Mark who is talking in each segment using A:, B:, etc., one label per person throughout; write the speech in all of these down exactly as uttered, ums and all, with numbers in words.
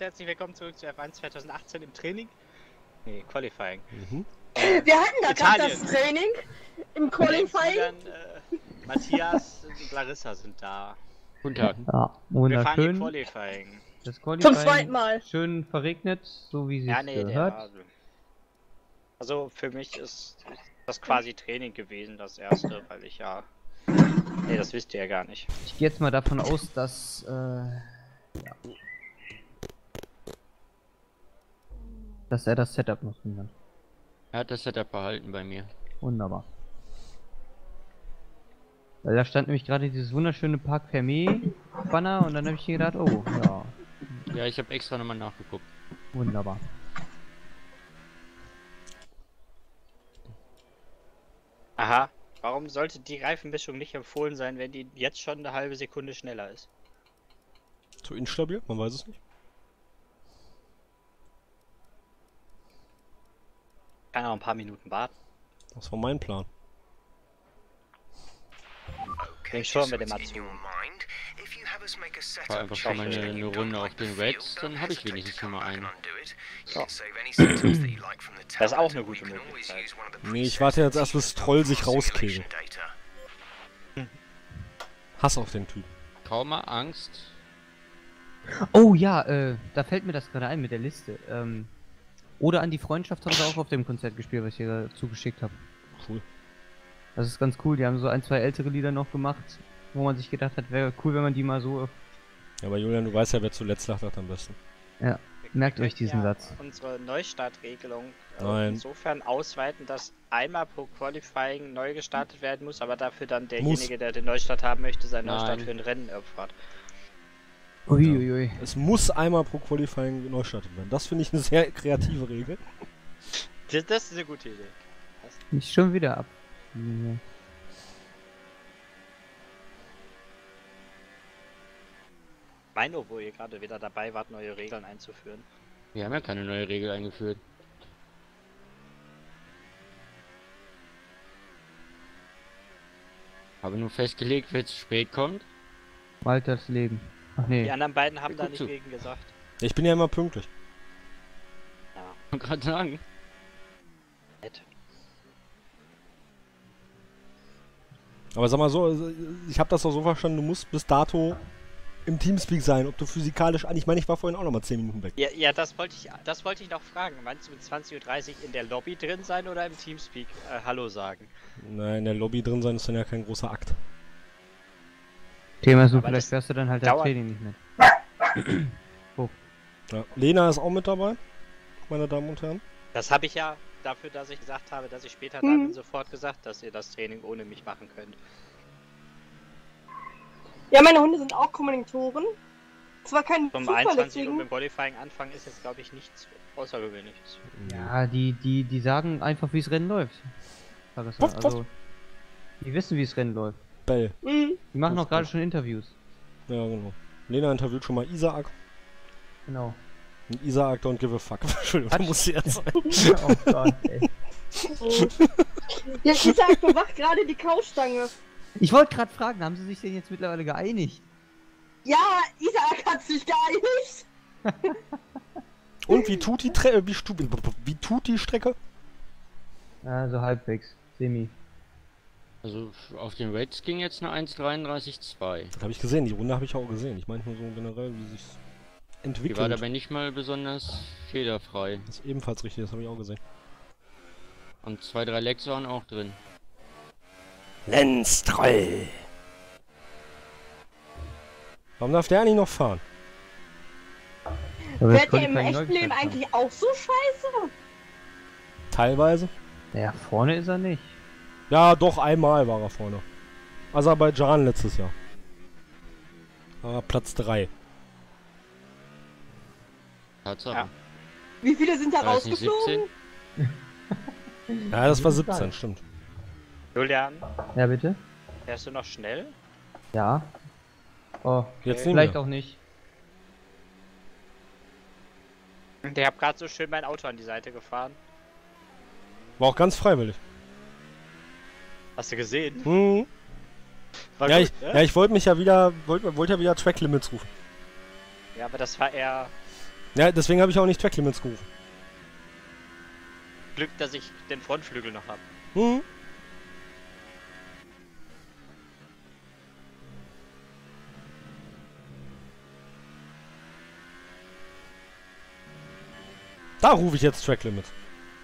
A: herzlich willkommen zurück zu F eins zweitausendachtzehn im Training. Nee, Qualifying.
B: Mhm.
C: Wir hatten da gerade das Training im Qualifying.
A: Dann, äh, Matthias und Larissa sind da.
D: Guten Tag.
E: Ja,
A: Wir fahren die
E: wunderschön.
A: Qualifying.
E: Das Qualifying
C: Zum zweiten Mal.
E: schön verregnet, so wie sie
A: Ja,
E: es
A: nee,
E: gehört.
A: der, also für mich ist das quasi Training gewesen, das erste, weil ich ja... Nee, das wisst ihr ja gar nicht.
E: Ich gehe jetzt mal davon aus, dass äh, ja, dass er das Setup noch drin hat.
D: Er hat das Setup behalten bei mir.
E: Wunderbar. Weil da stand nämlich gerade dieses wunderschöne Park Fermé Banner und dann habe ich mir gedacht, oh, ja,
D: Ja, ich habe extra nochmal nachgeguckt.
E: wunderbar.
A: Aha. Warum sollte die Reifenmischung nicht empfohlen sein, wenn die jetzt schon eine halbe Sekunde schneller ist?
B: Zu instabil? Man weiß es nicht.
A: Kann auch ein paar Minuten warten.
B: Das war mein Plan.
A: Denk schon mit dem Atsu.
D: War einfach schon mal eine, eine Runde auf den Reds, dann habe ich wenigstens schon mal einen.
A: Ja. Das ist auch eine gute Möglichkeit.
B: Nee, ich warte jetzt erst, bis Troll sich rauskegelt. Hass auf den Typ.
D: Trauma, Angst.
E: Oh ja, äh, da fällt mir das gerade ein mit der Liste. Ähm, oder an die Freundschaft haben sie auch auf dem Konzert gespielt, was ich hier zugeschickt habe.
B: Cool.
E: Das ist ganz cool, die haben so ein, zwei ältere Lieder noch gemacht, wo man sich gedacht hat, wäre cool, wenn man die mal so...
B: Ja, aber Julian, du weißt ja, wer zuletzt lacht, hat am besten.
E: Ja, merkt euch diesen
A: Ja,
E: Satz.
A: unsere Neustartregelung äh,
B: Nein.
A: insofern ausweiten, dass einmal pro Qualifying neu gestartet werden muss, aber dafür dann
B: Muss.
A: derjenige, der den Neustart haben möchte, seinen
D: Nein.
A: Neustart für ein Rennen opfert.
E: Uiuiui.
B: Es muss einmal pro Qualifying neu startet werden. Das finde ich eine sehr kreative Regel.
A: Das, das ist eine gute Idee.
E: Nicht schon wieder ab. Ja.
A: Meino, wo ihr gerade wieder dabei wart, neue Regeln einzuführen.
D: Wir haben ja keine neue Regel eingeführt. Habe nur festgelegt, wer zu spät kommt.
E: Walters Leben. Ach nee.
A: Die anderen beiden haben
D: Ja,
A: da
D: gut
A: nicht
D: zu.
A: gegen gesagt.
B: Ich bin ja immer pünktlich.
A: Ja,
D: Ich wollte gerade sagen.
A: nett.
B: Aber sag mal so, ich habe das doch so verstanden, du musst bis dato im Teamspeak sein, ob du physikalisch an. Ich meine, ich war vorhin auch noch mal zehn Minuten weg.
A: Ja, ja, das wollte ich, das wollte ich noch fragen. Meinst du mit zwanzig Uhr dreißig in der Lobby drin sein oder im Teamspeak äh, Hallo sagen?
B: Nein, in der Lobby drin sein ist dann ja kein großer Akt.
E: Thema ist nur,
A: Aber
E: vielleicht
A: das
E: wärst du dann halt dein
A: dauert-
E: Training nicht mit.
B: Ja. Lena ist auch mit dabei, meine Damen und Herren.
A: Das habe ich ja dafür, dass ich gesagt habe, dass ich später da bin, sofort gesagt, dass ihr das Training ohne mich machen könnt.
C: Ja, meine Hunde sind auch Kommilitonen. Zwar kein
A: Zum
C: Zufall,
A: einundzwanzig Uhr
C: deswegen.
A: mit Qualifying anfangen ist jetzt, glaube ich, nichts Außergewöhnliches.
E: Ja, die, die, die sagen einfach, wie es Rennen läuft. Sag es mal.
B: Was, was?
E: Also, die wissen, wie es Rennen läuft.
B: Bell.
C: Mhm.
E: Die machen
B: Das
E: auch gerade
B: ist
E: schon Interviews.
B: Ja, genau. Lena interviewt schon mal Isaac.
E: Genau.
B: Und Isaac don't give a fuck. Entschuldigung, da muss sie jetzt sein.
E: Oh Gott, ey.
C: Ja, Isaac bewacht gerade die Kaustange.
E: Ich wollte gerade fragen, haben sie sich denn jetzt mittlerweile geeinigt?
C: Ja, Isaac hat sich geeinigt.
B: Und wie tut die Tre wie, stu wie tut die Strecke?
E: Ja, so halbwegs. Semi.
D: Also auf den Reds ging jetzt eine eins dreiunddreißig zwei.
B: Das habe ich gesehen, die Runde habe ich auch gesehen. Ich meine nur so generell, wie sich
D: Die
B: entwickelt.
D: war dabei nicht mal besonders fehlerfrei.
B: Das ist ebenfalls richtig, das habe ich auch gesehen.
D: Und zwei, drei Lecks waren auch drin.
B: Lenztroll! Warum darf der eigentlich noch fahren?
E: Aber das
C: Fährt der im
E: Qualifying
C: echten Leben
E: läuft halt
C: eigentlich auch so scheiße?
B: Teilweise?
E: noch. Ja, vorne ist er nicht.
B: Ja, doch, einmal war er vorne. Aserbaidschan letztes Jahr. Aber Platz drei.
D: Tatsache.
A: Ja.
C: Wie viele sind da
D: War das nicht
C: rausgeflogen?
B: Ja, das war siebzehn, stimmt.
A: Julian,
E: Ja, bitte?
A: fährst du noch schnell?
E: Ja. Oh,
B: Jetzt nicht
E: vielleicht
B: mehr.
E: auch nicht.
A: Ich habe gerade so schön mein Auto an die Seite gefahren.
B: War auch ganz freiwillig.
A: Hast du gesehen?
B: Hm.
A: War
B: Ja,
A: gut,
B: ich,
A: ne?
B: ja, ich wollte mich ja wieder, wollte wollt ja wieder Track Limits rufen.
A: Ja, aber das war eher
B: Ja, deswegen habe ich auch nicht Track Limits gerufen.
A: Glück, dass ich den Frontflügel noch habe.
B: Mhm. Da rufe ich jetzt Track Limits.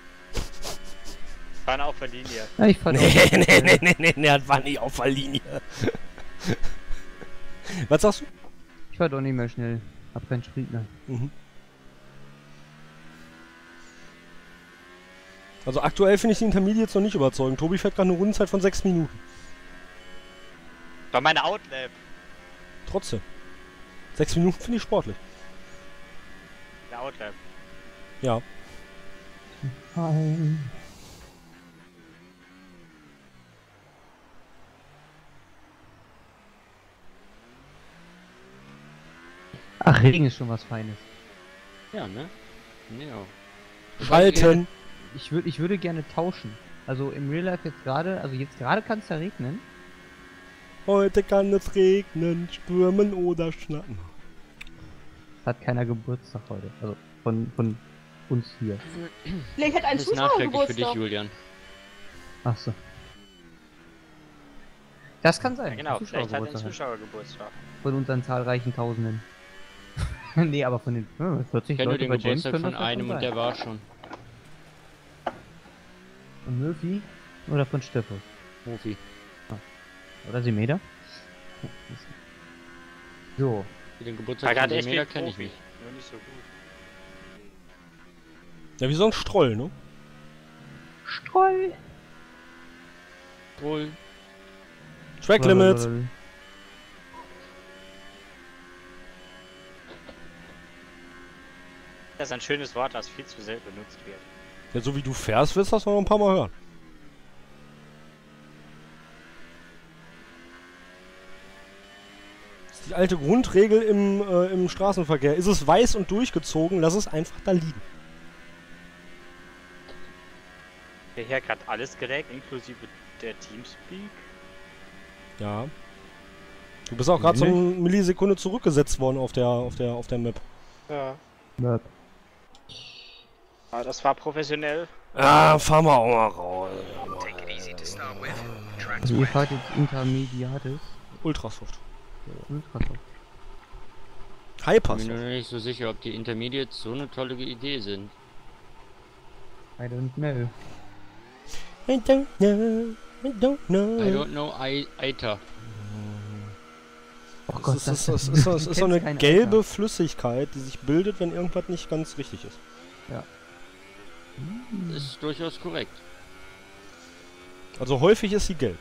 A: Fahren auf der Linie.
E: Ja, ich fand
B: Nee, nee, nee, nee, nee, nee, das war nicht auf der Linie. Was sagst du?
E: Ich war doch nicht mehr schnell. Hab keinen Sprit mehr.
B: Mhm. Also aktuell finde ich die Intermediates noch nicht überzeugend. Tobi fährt gerade eine Rundenzeit von sechs Minuten.
A: Bei meiner Outlap.
B: Trotzdem. sechs Minuten finde ich sportlich.
A: Der Outlap.
B: Ja.
E: Hi. Ach, Regen ist schon was Feines.
D: Ja, ne? Ja.
B: Schalten.
E: Ich, würd, ich würde gerne tauschen. Also im Real Life jetzt gerade, also jetzt gerade kann es ja regnen.
B: Heute kann es regnen, stürmen oder schnappen.
E: Hat keiner Geburtstag heute. Also von, von uns hier.
C: Vielleicht hat ein
D: Das ist
C: Zuschauer
D: nachträglich für dich,
C: Geburtstag.
D: Julian.
E: Ach so. Das kann
A: Ja,
E: sein.
A: genau,
E: Ein
A: vielleicht hat ein
E: Zuschauergeburtstag.
A: Zuschauergeburtstag.
E: Von unseren zahlreichen Tausenden. Nee, aber von den ja, vierzig
D: Ich kenne nur
E: Leute
D: den
E: bei James
D: Geburtstag
E: können
D: von
E: das ja
D: einem
E: schon
D: und
E: sein.
D: der war schon.
E: Von Murphy oder von Steffel?
D: Mofi.
E: Oder Semeda? So.
D: Den
A: Da
D: Geburtstag von
A: gerade echt
D: Semeda
A: viel
D: kenne ich
A: Profi.
D: nicht.
A: Nur nicht so gut.
B: Ja, wie so ein Stroll, ne?
E: Stroll!
D: Wohl.
B: Track Limits.
A: Das ist ein schönes Wort, das viel zu selten benutzt wird.
B: Ja, so wie du fährst, willst du das noch ein paar Mal hören. Das ist die alte Grundregel im, äh, im Straßenverkehr. Ist es weiß und durchgezogen, lass es einfach da liegen.
A: Hierher gerade alles geregelt, inklusive der Teamspeak.
B: Ja. Du bist auch gerade so eine Millisekunde zurückgesetzt worden auf der, auf der, auf der Map.
A: Ja.
E: Map.
A: Aber das war professionell.
B: Ah, fahren wir auch mal raus.
E: Also ihr fahrt jetzt Intermediates.
B: Ultrasoft.
E: Ultrasoft.
D: Ich bin
B: Hypersoft.
D: mir nur nicht so sicher, ob die Intermediates so eine tolle Idee sind.
E: I don't know.
B: I don't know. I don't know.
D: I don't know, I Eiter.
E: Oh
B: Es
E: Gott,
B: ist,
E: das,
B: es ist, es ist, so- es ist so eine
E: kein
B: gelbe
E: Alter.
B: Flüssigkeit, die sich bildet, wenn irgendwas nicht ganz richtig ist.
D: Das ist durchaus korrekt.
B: Also häufig ist sie gelb.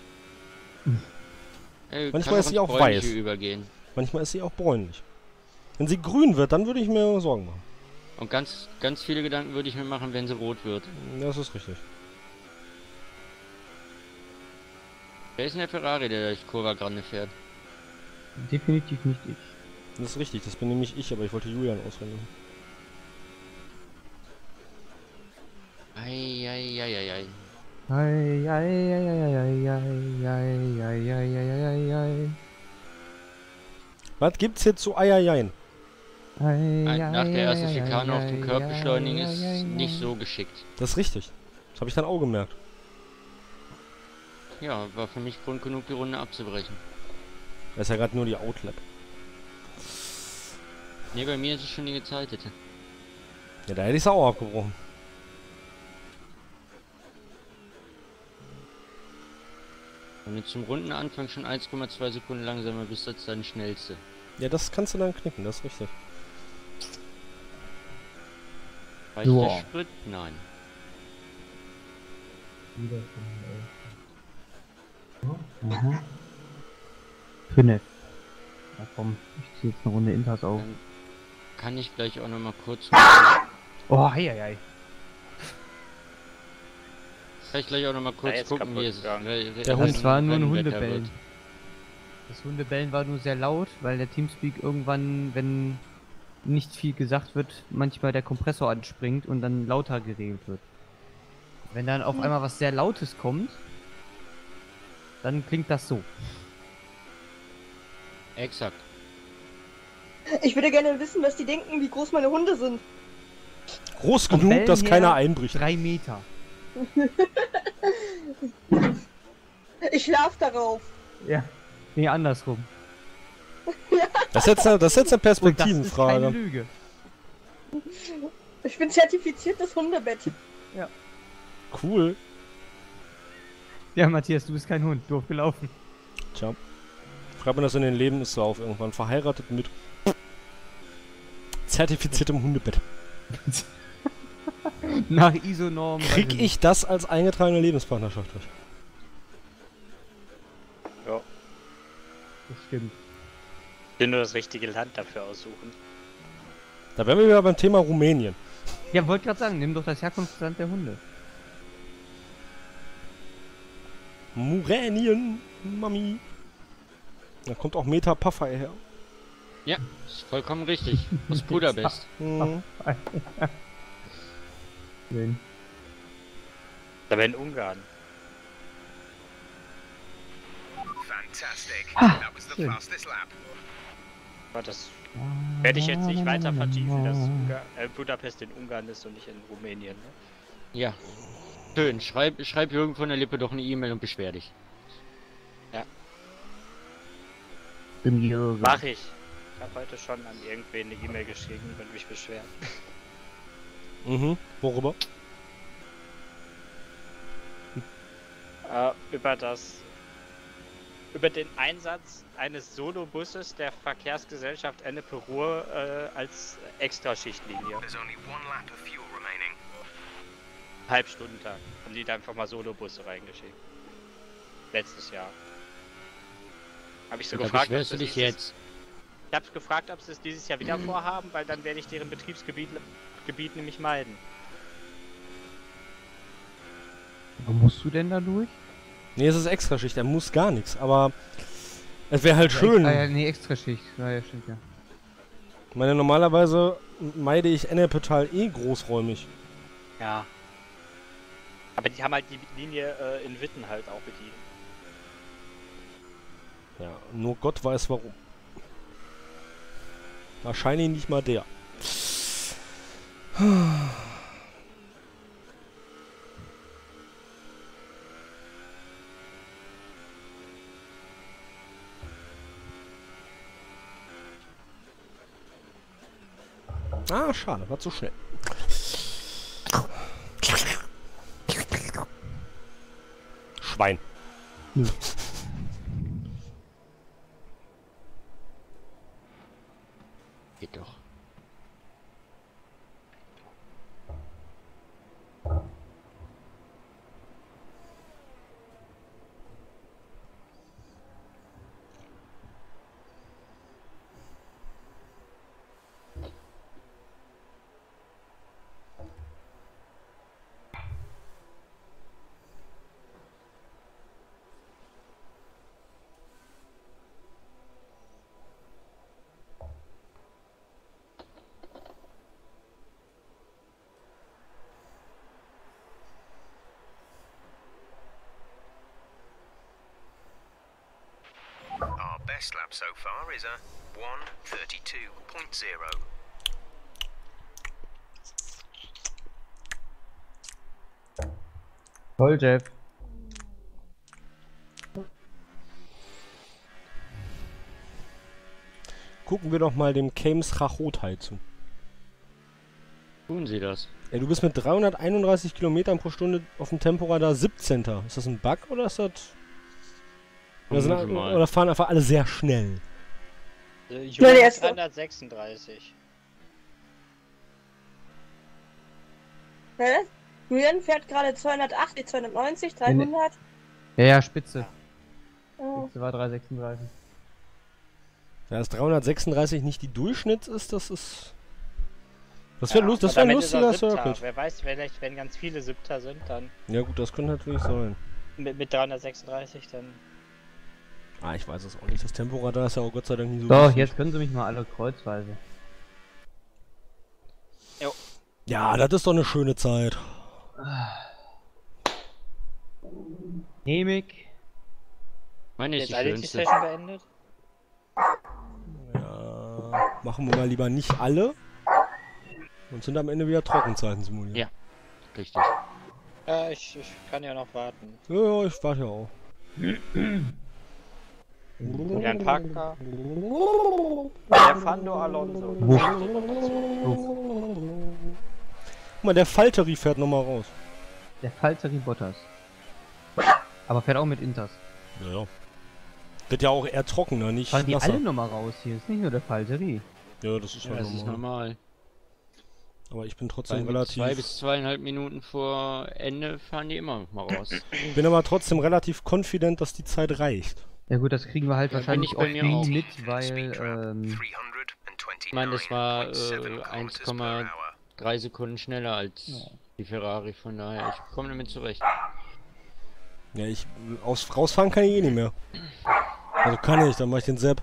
D: Äh,
B: Manchmal
D: kann
B: ist sie
D: ins
B: auch
D: Bräunliche
B: weiß.
D: Übergehen.
B: Manchmal ist sie auch bräunlich. Wenn sie grün wird, dann würde ich mir Sorgen machen.
D: Und ganz, ganz viele Gedanken würde ich mir machen, wenn sie rot wird.
B: Das ist richtig.
D: Wer ist denn der Ferrari, der durch Curva Grande fährt?
E: Definitiv nicht ich.
B: Das ist richtig, das bin nämlich ich, aber ich wollte Julian ausreden.
D: Eieieiei.
E: Ei, ei, ei, ei, ei, ei, ei, ei, ei, ei, ei, ei.
B: Was gibt's hier zu Eieiei?
E: Ei, ei,
D: Nach der ersten
E: ei,
D: Schikane auf
E: ei,
D: dem
E: ei,
D: Curb
E: ei,
D: beschleunigen
E: ei,
D: ist
E: ei, ei.
D: nicht so geschickt.
B: Das ist richtig. Das habe ich dann auch gemerkt.
D: Ja, war für mich Grund genug, die Runde abzubrechen.
B: Das ist ja gerade nur die Outlap.
D: Ne, bei mir ist es schon die gezeitete.
B: Ja, da hätte ich es auch abgebrochen.
D: Wenn du zum Rundenanfang schon eins Komma zwei Sekunden langsamer bist als dein schnellste.
B: Ja, das kannst du dann knicken, das ist richtig.
D: Reicht
E: Joa.
D: der Sprit? Nein.
E: Mhm. Fünf. Na komm, ich zieh jetzt eine Runde Inters auf.
D: Dann kann ich gleich auch noch mal kurz...
E: Oh, hei, hei, hei.
D: Kann ich gleich auch noch mal kurz
A: Ja, jetzt
D: gucken, wie
A: kaputt
D: es
A: gegangen.
D: re- re-
B: Der
D: Rennen-
E: Das war nur ein
D: Rennwetter
E: Hundebellen.
D: wird.
E: Das Hundebellen war nur sehr laut, weil der Teamspeak irgendwann, wenn nicht viel gesagt wird, manchmal der Kompressor anspringt und dann lauter geregelt wird. Wenn dann auf einmal was sehr Lautes kommt, dann klingt das so.
D: Exakt.
C: Ich würde gerne wissen, was die denken, wie groß meine Hunde sind.
B: Groß
E: Vom
B: genug,
E: Bellen
B: dass
E: her
B: keiner einbricht.
E: Drei Meter.
C: Ich schlaf darauf.
E: Ja. Nee, andersrum.
B: Das ist jetzt eine, das ist jetzt eine
E: Und das ist keine
B: Perspektivenfrage.
E: Lüge.
C: Ich bin zertifiziertes Hundebett.
B: Cool.
E: Ja, Matthias, du bist kein Hund. Doof gelaufen.
B: Tja. Schreibt man das in den Leben, ist so auf irgendwann verheiratet mit zertifiziertem Hundebett.
E: Nach I S O-Norm.
B: Krieg ich das als eingetragene Lebenspartnerschaft durch?
A: Ja.
E: Bestimmt.
A: Ich will nur das richtige Land dafür aussuchen.
B: Da wären wir wieder beim Thema Rumänien.
E: Ja, wollte gerade sagen, nimm doch das Herkunftsland der Hunde.
B: Rumänien, Mami. Da kommt auch Meta Paffei her.
D: Ja, ist vollkommen richtig. Aus Budapest.
B: Mhm.
E: Schön.
A: Aber in Ungarn.
F: Fantastic.
E: Ah,
F: That was the
E: schön.
F: fastest lap.
A: Aber das werde ich jetzt nicht weiter vertiefen, dass Ungar äh, Budapest in Ungarn ist und nicht in Rumänien. Ne?
D: Ja. Schön, schreib, schreib Jürgen von der Lippe doch eine E-Mail und beschwer dich.
E: Im Jürgen.
A: Mach ich. Ich habe heute schon an irgendwen eine E-Mail geschrieben und mich beschwert.
B: Mhm. Worüber?
A: Äh, über das... über den Einsatz eines Solobusses der Verkehrsgesellschaft Ennepe-Ruhr äh, als Extraschichtlinie.
F: There's only one lap of fuel remaining.
A: Halbstundentag. Haben die da einfach mal Solobusse reingeschickt. Letztes Jahr. Habe ich so
D: Da
A: gefragt, ob
D: beschwerst du
A: sie
D: dich
A: dieses-
D: jetzt.
A: Ich habe gefragt, ob sie es dieses Jahr wieder vorhaben, weil dann werde ich deren Betriebsgebiet Gebiet nämlich meiden.
E: Wo musst du denn da durch?
B: Nee, es ist Extraschicht, er muss gar nichts, aber es wäre halt schön.
E: Ah, ja, nee, Extraschicht. Ja, ja, stimmt, ja.
B: Ich meine, normalerweise meide ich Ennepetal eh großräumig.
A: Ja. Aber die haben halt die Linie äh, in Witten halt auch bedient.
B: Ja, nur Gott weiß warum. Wahrscheinlich nicht mal der. Ah, schade, war zu schnell. Schwein.
D: Geht doch.
F: Our best lap so far is a one thirty-two point zero.
E: Toll, Jeff.
B: Gucken wir doch mal dem Kames Rachotai zu.
D: Tun Sie das.
B: Ey, du bist mit dreihunderteinunddreißig Kilometern pro Stunde auf dem Temporadar siebzehnter Ist das ein Bug oder ist das... Oder, sind,
D: Vermute mal.
B: oder fahren einfach alle sehr schnell?
A: Äh,
C: Nein,
A: Julian
C: er
A: hat
C: ist-
A: dreihundertsechsunddreißig.
C: Ne? Julian fährt gerade zweihundertachtzig, zweihundertneunzig, dreihundert.
E: Ja, ja, Spitze.
C: Oh.
E: Spitze war drei sechsunddreißig.
B: Da ist dreihundertsechsunddreißig nicht die Durchschnitts ist, das ist... Das wäre
A: Ja,
B: lust, das
A: und
B: wär ein
A: damit ist er
B: lustiger
A: Siebter.
B: Circuit.
A: Wer weiß, vielleicht, wenn ganz viele Siebter sind, dann
B: Ja gut, das könnte natürlich sein.
A: mit, mit dreihundertsechsunddreißig, dann...
B: Ah, ich weiß es auch nicht. Das Temporadar ist ja auch Gott sei Dank nie so
E: Doch,
B: wichtig.
E: jetzt können sie mich mal alle kreuzweise.
B: Ja, das ist doch eine schöne Zeit.
E: Nemig.
D: Meine ist
A: Jetzt
D: die
A: alle die
D: schönste.
A: Session beendet?
B: Ja... machen wir mal lieber nicht alle und sind am Ende wieder Trockenzeiten simulieren.
D: Ja. Richtig.
A: Ja, ich, ich kann ja noch warten.
B: Ja, ja, ich warte ja auch.
A: Jan Parker. Der Fando Alonso.
B: Guck mal, der Falteri fährt nochmal raus.
E: Der Falteri Bottas. Aber fährt auch mit Inters.
B: Ja, ja. Wird ja auch eher trockener, nicht
E: Fahren die
B: nasser.
E: alle nochmal raus hier, ist nicht nur der Falteri.
B: Ja, das ist
D: Ja,
B: halt
D: das ist
B: normal.
D: normal.
B: Aber ich bin
D: Weil
B: trotzdem
D: mit
B: relativ...
D: zwei bis zweieinhalb Minuten vor Ende fahren die immer mal raus.
B: Ich bin aber trotzdem relativ confident, dass die Zeit reicht.
E: Ja gut, das kriegen wir halt
D: Ja,
E: wahrscheinlich
D: bin ich bei
E: auch
D: mir
E: nie
D: auch.
E: mit, weil ähm,
D: Ich meine, das war äh, eins Komma drei Sekunden schneller als die Ferrari, von daher, ich komme damit zurecht.
B: Ja, ich... Aus, rausfahren kann ich eh nicht mehr. Also kann ich, dann mach ich den Sepp.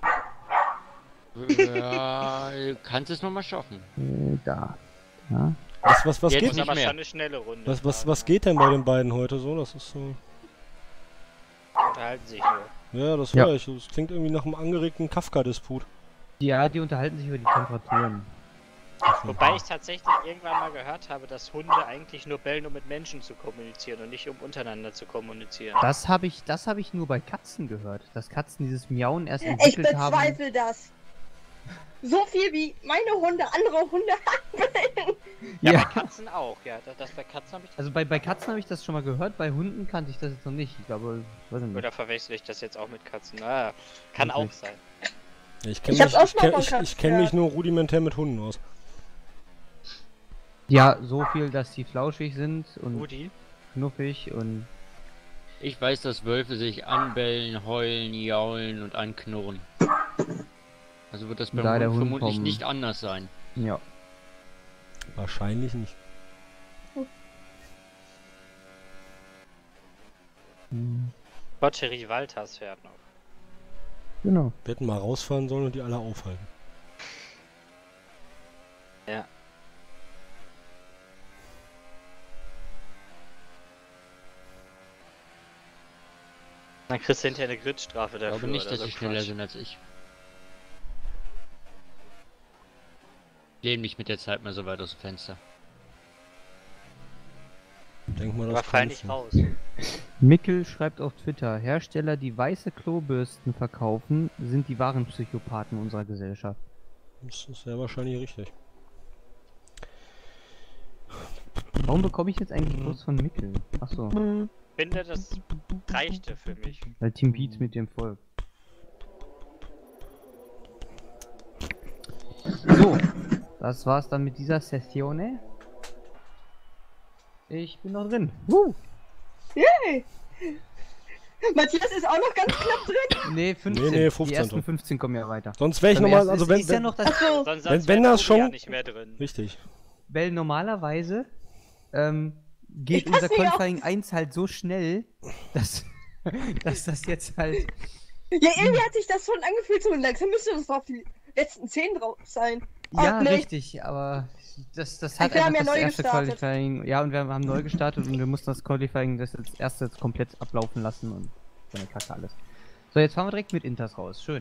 D: Ja, du kannst es nochmal schaffen.
E: äh, da. Ja.
B: Was, was, was
D: Jetzt
B: geht...
A: Muss
D: nicht
A: aber
D: mehr.
A: schon eine schnelle Runde.
B: Was, was,
A: fahren,
B: was geht denn bei den beiden heute so? Das ist so...
A: Unterhalten sich nur.
B: Ja, das
E: Ja.
B: höre ich. Das klingt irgendwie nach einem angeregten Kafka-Disput.
E: Ja, die unterhalten sich über die Temperaturen.
A: Wobei ich tatsächlich irgendwann mal gehört habe, dass Hunde eigentlich nur bellen, um mit Menschen zu kommunizieren und nicht um untereinander zu kommunizieren.
E: Das habe ich, das habe ich nur bei Katzen gehört, dass Katzen dieses Miauen erst
C: Ich
E: entwickelt haben.
C: bezweifle das. So viel wie meine Hunde andere Hunde haben.
A: Ja,
E: Ja.
A: bei Katzen auch, ja. Das, das bei Katzen habe ich das.
E: Also bei, bei Katzen habe ich das schon mal gehört, bei Hunden kannte ich das jetzt noch nicht. Ich glaube, weiß ich nicht.
A: Oder verwechsel ich das jetzt auch mit Katzen? Ah, kann auch
E: Möglich.
A: sein.
B: Ja, ich kenne
C: Ich hab's
B: mich,
C: auch
B: ich
C: schon mal
B: kenn,
C: von
B: ich,
C: Katzen
B: ich kenn mich
C: gehört.
B: nur rudimentär mit Hunden aus.
E: Ja, so viel, dass die flauschig sind und
A: Rudi?
E: knuffig und
D: Ich weiß, dass Wölfe sich anbellen, heulen, jaulen und anknurren. Also wird das beim
E: Da der
D: Hund
E: Hund
D: vermutlich
E: vom-
D: nicht anders sein.
E: ja.
B: Wahrscheinlich nicht.
E: Hm,
A: Botchery Walters fährt noch.
E: Genau.
B: Wir hätten mal rausfahren sollen und die alle aufhalten.
A: Ja. Dann kriegst du hinterher eine Gridstrafe
D: Ich
A: dafür.
D: glaube nicht,
A: oder
D: dass
A: so
D: sie schneller
A: Quatsch.
D: sind als ich. Lehn mich mit der Zeit mal so weit aus dem Fenster.
B: Denk mal, das
A: Aber fall
B: kannst
A: nicht
B: du.
A: raus.
E: Mickel schreibt auf Twitter, Hersteller, die weiße Klobürsten verkaufen, sind die wahren Psychopathen unserer Gesellschaft.
B: Das ist ja wahrscheinlich richtig.
E: Warum bekomme ich jetzt eigentlich Post von Mickel? Achso,
A: Ich finde, das reichte für mich.
E: weil Team Beats mit dem Volk. So, das war's dann mit dieser Sessione. Ich bin noch drin. Uh,
C: Yay! Matthias ist auch noch ganz knapp drin.
E: nee, fünfzehn.
B: Nee, nee,
E: Die
B: fünfzehn.
E: ersten fünfzehn kommen ja weiter.
B: Sonst wäre ich
E: Beim
B: nochmal,
E: ersten
B: also
E: ist,
B: wenn,
E: ist ja
B: wenn,
E: noch das
C: Achso,
A: Sonst,
B: Wenn-
A: sonst
B: wenn
A: wäre
B: das
A: Rudi ja
B: schon-
A: nicht mehr drin.
B: richtig.
E: Weil normalerweise ähm, geht
C: Ich pass
E: unser
C: nicht auf.
E: Qualifying eins halt so schnell, dass, dass das jetzt halt.
C: ja, irgendwie hat sich das schon angefühlt, so langsam müsste das auf die letzten zehn drauf sein. Oh,
E: Ja,
C: nee.
E: richtig, aber das, das hat
C: Wir haben
E: einfach
C: ja
E: das
C: neu
E: erste
C: gestartet.
E: Qualifying. Ja, und wir haben neu gestartet und wir mussten das Qualifying das als erstes komplett ablaufen lassen und so eine Kacke alles. So, jetzt fahren wir direkt mit Inters raus. Schön.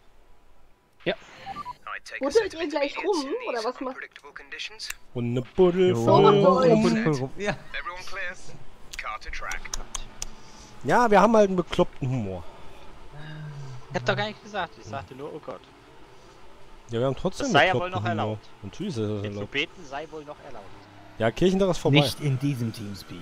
C: Buddelt ihr gleich rum, oder was macht-
B: Und eine Buddel
E: Jo.
B: voll
C: Oh,
B: rum.
E: Ja.
F: Everyone clear? Car to track.
B: Ja, wir haben halt einen bekloppten Humor.
A: Ich hab doch gar nicht gesagt, ich sagte nur, oh Gott.
B: Ja, wir haben trotzdem
A: Das sei ja
B: einen
A: wohl noch
B: bekloppten Humor.
A: erlaubt.
B: Natürlich ist das
A: Den zu
B: erlaubt.
A: beten sei wohl noch erlaubt.
B: Ja, Kirchentag ist vorbei.
E: Nicht in diesem Teamspeak.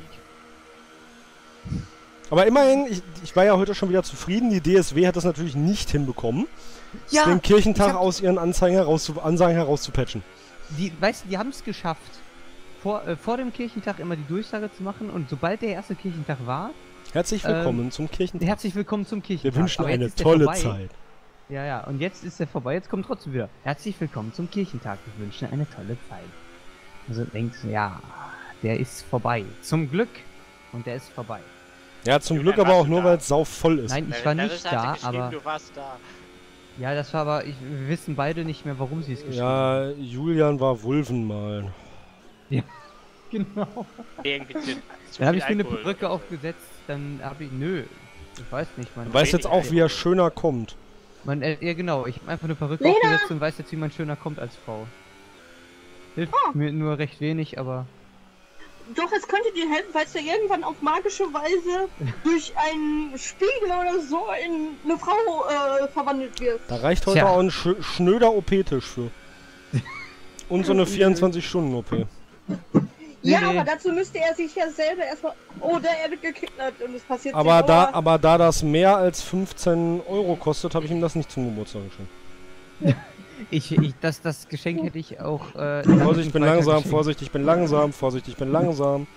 B: Aber immerhin, ich, ich war ja heute schon wieder zufrieden. Die D S W hat das natürlich nicht hinbekommen, den Kirchentag
E: ich hab-
B: aus ihren Anzeigen, herauszu Ansagen herauszupatchen.
E: Die, weißt du, die haben es geschafft, vor, äh, vor dem Kirchentag immer die Durchsage zu machen und sobald der erste Kirchentag war,
B: Herzlich
E: Ähm,
B: willkommen zum Kirchentag.
E: herzlich willkommen zum Kirchentag.
B: Wir wünschen
E: Aber jetzt
B: eine
E: ist der
B: tolle
E: vorbei.
B: Zeit.
E: Ja, ja, und jetzt ist er vorbei, jetzt kommt trotzdem wieder. Herzlich willkommen zum Kirchentag, wir wünschen eine tolle Zeit. Also denkst du, ja, der ist vorbei. Zum Glück. Und der ist vorbei.
B: Ja, zum
A: Julian,
B: Glück aber
A: warst
B: auch
A: du
B: nur,
A: da?
B: weil es sau voll ist.
E: Nein, ich war nicht
A: Larissa hatte
E: da,
A: geschrieben,
E: aber.
A: du warst da.
E: Ja, das war aber. Ich, wir wissen beide nicht mehr, warum sie es geschrieben
B: Ja, Julian war Wulven malen.
E: haben. Genau.
A: Irgendwie zu, zu
E: Dann habe
A: viel
E: ich mir eine
A: Alkohol
E: Brücke
A: oder so.
E: aufgesetzt, dann habe ich. Nö. Ich weiß nicht, man.
B: Du weißt jetzt auch, wie er schöner kommt.
E: Man, äh, ja genau, ich habe einfach eine Perücke
C: Lena!
E: aufgesetzt und weiß jetzt, wie man schöner kommt als Frau. Hilft
C: Oh.
E: mir nur recht wenig, aber...
C: Doch, es könnte dir helfen, falls du irgendwann auf magische Weise durch einen Spiegel oder so in eine Frau äh, verwandelt wirst.
B: Da reicht heute
E: Tja.
B: auch ein sch schnöder O P-Tisch für. Und so eine vierundzwanzig Stunden O P.
C: Ja,
E: nee.
C: aber dazu müsste er sich ja selber erstmal... Oder er wird gekidnappt und es passiert...
B: Aber
C: zehn
B: da,
C: Euro.
B: aber da das mehr als fünfzehn Euro kostet, habe ich ihm das nicht zum Geburtstag geschenkt.
E: Ich, ich, das, das Geschenk hätte ich auch... Äh,
B: Vorsicht, ich bin
E: weiter
B: langsam,
E: geschenkt.
B: Vorsicht, ich bin langsam, Vorsicht, ich bin langsam.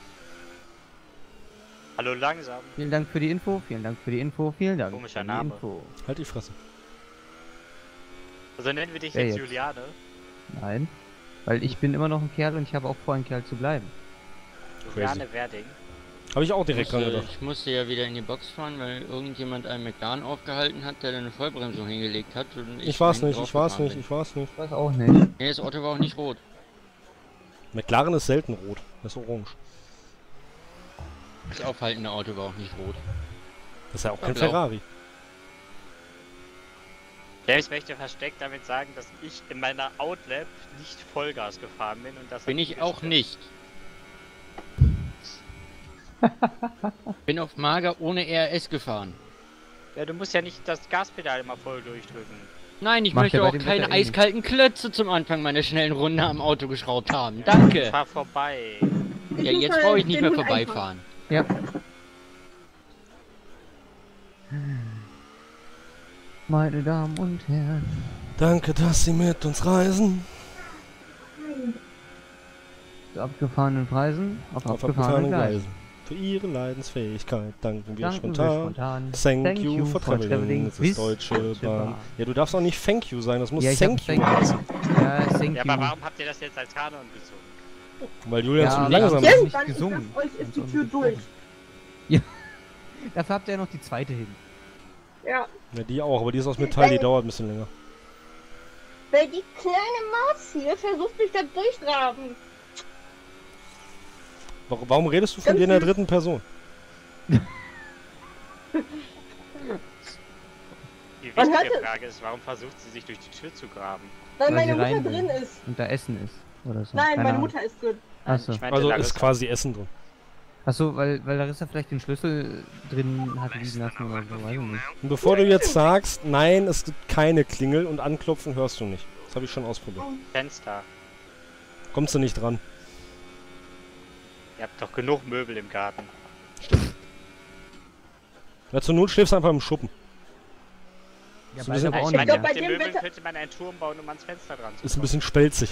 A: Hallo langsam.
E: Vielen Dank für die Info, vielen Dank für die Info, vielen Dank
A: Komischer
E: für die
A: Name.
E: Info.
B: Halt die Fresse.
A: Also nennen wir dich
E: Wer
A: jetzt
E: jetzt?
A: Juliane.
E: Nein, weil ich bin immer noch ein Kerl und ich habe auch vor, ein Kerl zu bleiben.
A: Juliane Werding.
B: Habe ich auch
D: Ich
B: direkt dran
D: musste,
B: gedacht.
D: ich musste ja wieder in die Box fahren, weil irgendjemand einen McLaren aufgehalten hat, der da eine Vollbremsung hingelegt hat. Und
B: Ich war's
D: hinten
B: nicht, ich war's
D: draufgefahren
B: nicht,
D: bin.
B: ich war's nicht.
E: Ich weiß auch nicht.
D: Nee, das Auto war auch nicht rot.
B: McLaren ist selten rot, das ist orange.
D: Das aufhaltende Auto war auch nicht rot.
B: Das ist ja auch kein
D: Ja, blau.
B: Ferrari.
A: James möchte versteckt damit sagen, dass ich in meiner Outlap nicht Vollgas gefahren bin und das
D: Bin
A: hat
D: ich
A: ihn
D: auch
A: gestört.
D: nicht. Bin auf Mager ohne R R S gefahren.
A: Ja, du musst ja nicht das Gaspedal immer voll durchdrücken.
D: Nein, ich
E: Macht
D: möchte
E: ja bei
D: auch
E: dem
D: keine
E: Wetter eh nicht.
D: eiskalten Klötze zum Anfang meiner schnellen Runde am Auto geschraubt haben. Danke.
A: Fahr vorbei.
D: Ja,
C: muss
D: jetzt
C: mal
D: brauche ich nicht
C: den
D: mehr
C: Hund
D: vorbeifahren.
E: Ja. Meine Damen und Herren.
B: Danke, dass Sie mit uns reisen.
E: Zu abgefahrenen Preisen, auf,
B: Auf
E: abgefahrenen
B: abgefahrenen
E: Gleisen.
B: Gleisen. Für Ihre Leidensfähigkeit danken wir
E: Danken wir
B: spontan.
E: spontan.
B: Thank, you for traveling. Das
E: bis
B: ist Deutsche
E: Deutsche
B: Bahn.
E: Bahn.
B: Ja, du darfst auch nicht Thank you sagen, das muss
E: Ja, ich
B: Thank
E: hab
B: you
E: Thank you.
B: heißen.
E: Ja, thank
A: Ja,
E: you.
A: aber warum habt ihr das jetzt als Kanon gezogen?
B: Weil Julian
E: Ja,
B: zu
E: aber-
B: langsam
E: Ja.
B: ist.
E: nicht
C: Irgendwann
E: gesungen.
C: ist das euch ist die
E: Und
C: Tür durch.
E: gesprochen. Dafür habt ihr ja noch die zweite hin.
C: Ja.
B: Ja, die auch, aber die ist aus Metall, die dauert ein bisschen länger.
C: Weil die kleine Maus hier versucht mich da durchgraben.
B: Warum, warum redest du von dir in der dritten Person?
A: Die
C: Man
A: wichtige
C: hörte-
A: Frage ist, warum versucht sie sich durch die Tür zu graben?
C: Weil
E: Weil
C: meine
E: sie
C: Mutter
E: rein will.
C: drin ist.
E: Und da Essen ist. Oder so.
C: Nein,
E: Keine
C: meine
E: Ahnung.
C: Mutter ist drin.
E: Achso.
A: Ich meinte
B: Also
A: Larissa.
B: ist quasi Essen drin.
E: Achso, weil, weil Larissa vielleicht den Schlüssel drin hat liegen lassen oder so, weiß ich nicht.
B: Und bevor du jetzt sagst, nein, es gibt keine Klingel und anklopfen hörst du nicht. Das habe ich schon ausprobiert.
A: Fenster.
B: Kommst du nicht dran.
A: Ihr habt doch genug Möbel im Garten.
B: Ja, zur Not schläfst du einfach im Schuppen.
E: Ja,
B: So ein bisschen-
E: beide aber auch
A: Ich
E: nicht
A: meine,
C: glaub,
E: mehr.
C: bei
A: mit den
C: dem
A: Möbeln
C: Wetter-
A: könnte man einen Turm bauen, um ans Fenster dran zu
B: Ist ein
A: kommen.
B: bisschen spelzig.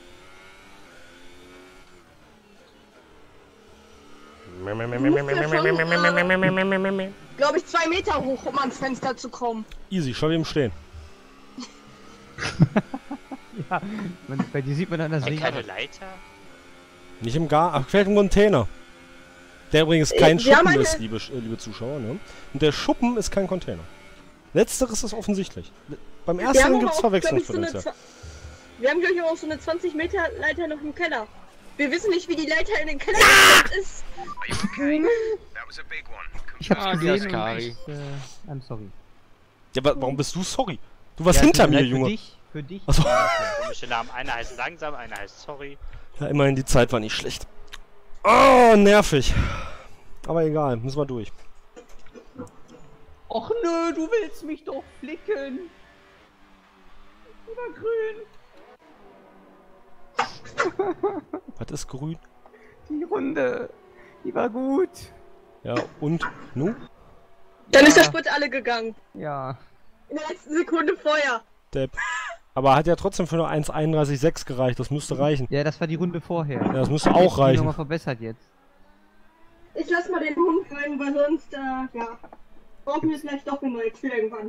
C: Glaube ich, zwei Meter hoch, um ans Fenster zu kommen.
B: Easy, schau wie im Stehen.
E: Ja, man, bei dir sieht man dann das
A: Aber
E: Ding.
A: keine Leiter?
B: Nicht im Gar, ach, vielleicht im Container. Der übrigens kein
C: Äh, wir haben
B: Schuppen
C: eine-
B: ist, liebe, äh, liebe Zuschauer, ne? Und der Schuppen ist kein Container. Letzteres ist offensichtlich. Beim
C: Wir
B: ersten
C: haben
B: gibt es
C: aber auch, glaub ich, so eine
B: Verwechslungspotenzial.
C: zwa- Wir haben, glaube ich, auch so eine zwanzig Meter Leiter noch im Keller. Wir wissen nicht, wie die Leiter in den Keller gekommen ist.
F: Are you okay? That was a big one.
E: Ich hab's
D: Ah,
E: gesehen und
D: Gaskari.
E: ich, äh, I'm sorry.
B: Ja, aber warum bist du sorry? Du warst
E: Ja,
B: hinter
E: tut
B: mir,
E: leid
B: Junge.
E: Für dich, für dich.
B: Achso.
A: Komische Namen. Einer heißt langsam, einer heißt sorry.
B: Ja, immerhin, die Zeit war nicht schlecht. Oh, nervig. Aber egal, müssen wir durch.
E: Och nö, du willst mich doch flicken. Oder grün.
B: Was ist grün?
E: Die Runde, die war gut.
B: Ja, und? Nu?
C: Dann ist der
E: Ja.
C: Sprit alle gegangen.
E: Ja.
C: In der letzten Sekunde vorher.
B: Depp. Aber hat ja trotzdem für nur eins einunddreißig Komma sechs gereicht, das müsste reichen.
E: Ja, das war die Runde vorher.
B: Ja, das müsste
E: Die
B: auch
E: nochmal
B: reichen.
E: verbessert jetzt.
C: Ich lass mal den Hund rein, weil sonst, äh, ja. Brauchen wir vielleicht doch eine neue Tür irgendwann.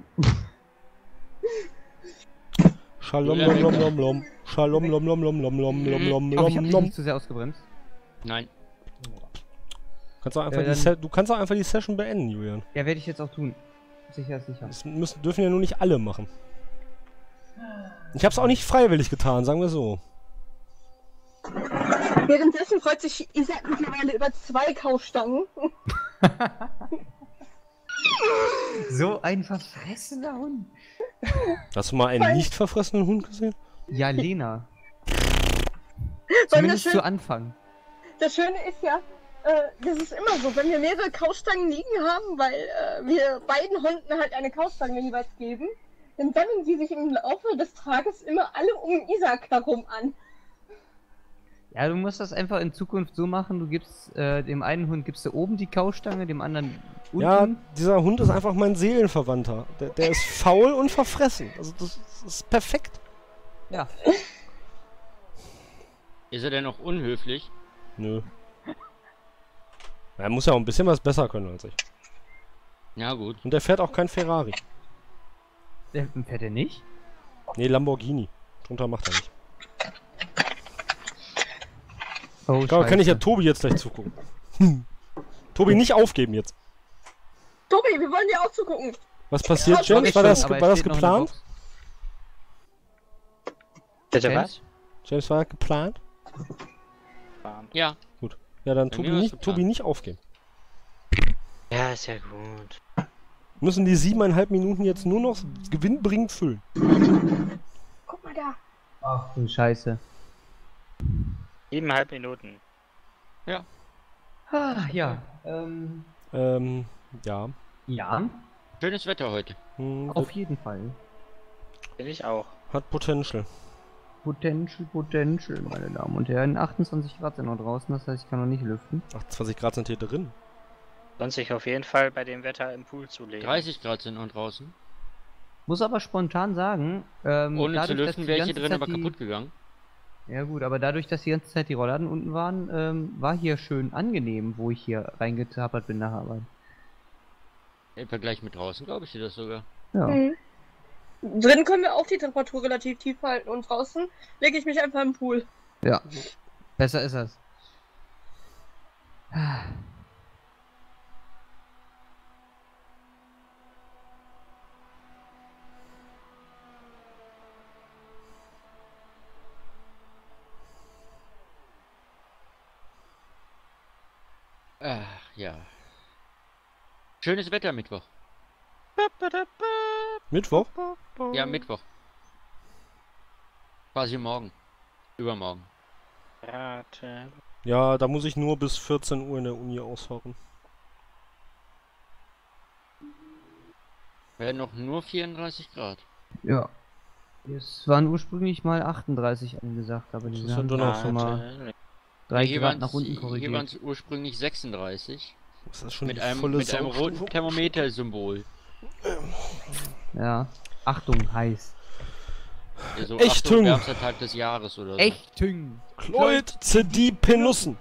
B: Shalom lom lom lom lom. Shalom lom lom lom lom lom lom lom
E: Ich hoffe, ich hab
B: lom
E: dich
B: lom.
E: nicht zu sehr ausgebremst.
D: Nein.
B: Kannst auch einfach
E: Ja,
B: die
E: dann-
B: Se du kannst auch einfach die Session beenden, Julian.
E: Ja, werde ich jetzt auch tun. Sicher, sicher.
B: Das müssen, dürfen ja nur nicht alle machen. Ich hab's auch nicht freiwillig getan, sagen wir so.
C: Währenddessen freut sich Isaac mittlerweile über zwei Kaufstangen.
E: So ein verfressener Hund.
B: Hast du mal einen
C: Weil-
B: nicht verfressenen Hund gesehen?
E: Ja, Lena.
C: das
E: Zumindest
C: schön-
E: zu Anfang.
C: Das Schöne ist ja, äh, das ist immer so, wenn wir mehrere Couchstangen liegen haben, weil äh, wir beiden Hunden halt eine Couchstange jeweils geben, dann sammeln die sich im Laufe des Tages immer alle um Isaac herum an.
E: Ja, du musst das einfach in Zukunft so machen, du gibst, äh, dem einen Hund gibst du oben die Kaustange, dem anderen unten.
B: Ja, dieser Hund ist einfach mein Seelenverwandter. Der, der ist faul und verfressen. Also das, das ist perfekt.
E: Ja.
D: Ist er denn noch unhöflich?
B: Nö. Er muss ja auch ein bisschen was besser können als ich.
D: Ja gut.
B: Und der fährt auch kein Ferrari.
E: Der fährt er nicht?
B: Nee, Lamborghini. Drunter macht er nicht.
E: Oh,
B: Da kann ich ja
E: scheiße.
B: Tobi jetzt gleich zugucken. Hm. Tobi, nicht aufgeben jetzt.
C: Tobi, wir wollen dir auch zugucken.
B: Was passiert,
C: Ja,
B: James?
C: ich
B: War
C: schon,
B: das,
E: aber
B: war
E: es
B: das
E: steht noch in der
B: geplant?
E: Box.
A: Bitte
E: James?
B: James, war das geplant?
A: was?
D: Ja.
B: Ja, dann
D: Bei
B: Tobi
D: mir war's
B: nicht,
D: geplant.
B: Tobi nicht aufgeben.
A: Ja, ist ja gut.
B: Müssen die siebeneinhalb Minuten jetzt nur noch gewinnbringend füllen.
C: Guck mal da.
E: Ach du Scheiße.
A: Siebeneinhalb Minuten.
E: Ah, ja. Ähm,
B: Ähm, ja.
E: ja,
D: Schönes Wetter heute.
B: Hm,
E: auf jeden Fall.
A: Bin ich auch.
B: hat Potential.
E: Potential, Potential, meine Damen und Herren. achtundzwanzig Grad sind noch draußen, das heißt, ich kann noch nicht lüften.
B: achtundzwanzig Grad sind hier drin.
A: Lohnt sich auf jeden Fall bei dem Wetter im Pool zu legen.
D: dreißig Grad sind noch draußen.
E: Muss aber spontan sagen, ähm,
D: Ohne zu
E: dadurch, dass
D: lüften
E: die
D: wäre ich hier
E: ganze
D: drin
E: Zeit
D: aber
E: die-
D: kaputt gegangen.
E: Ja gut, aber dadurch, dass die ganze Zeit die Rollladen unten waren, ähm, war hier schön angenehm, wo ich hier reingetapert bin nach Arbeit.
D: Im Vergleich mit draußen glaube ich dir das sogar.
E: Ja.
C: Mhm. Drin können wir auch die Temperatur relativ tief halten und draußen lege ich mich einfach im Pool.
E: Ja. Besser ist das.
D: Ach ja. Schönes Wetter Mittwoch.
B: Mittwoch?
D: Ja, Mittwoch. Quasi morgen. Übermorgen.
A: Rate.
B: Ja, da muss ich nur bis vierzehn Uhr in der Uni ausharren.
D: Werden noch nur vierunddreißig Grad.
E: Ja. Es waren ursprünglich mal achtunddreißig angesagt, aber
B: Das
E: die
B: ist
E: haben
B: dann
E: dann
B: doch
E: schon mal drei
D: hier
E: Grad
D: waren's-
E: nach unten
D: Hier waren
E: korrigiert.
D: es ursprünglich sechsunddreißig.
B: Das ist schon
D: Mit
B: die
D: einem,
B: volle
D: mit einem roten
B: Saustufe.
D: Thermometer-Symbol.
E: Ja. Achtung, heiß.
D: Ja, so
B: Echt
D: Achtung,
B: Hüng.
D: wärmster Tag des Jahres oder so.
E: Echtung.
B: Kloid zu die Penussen.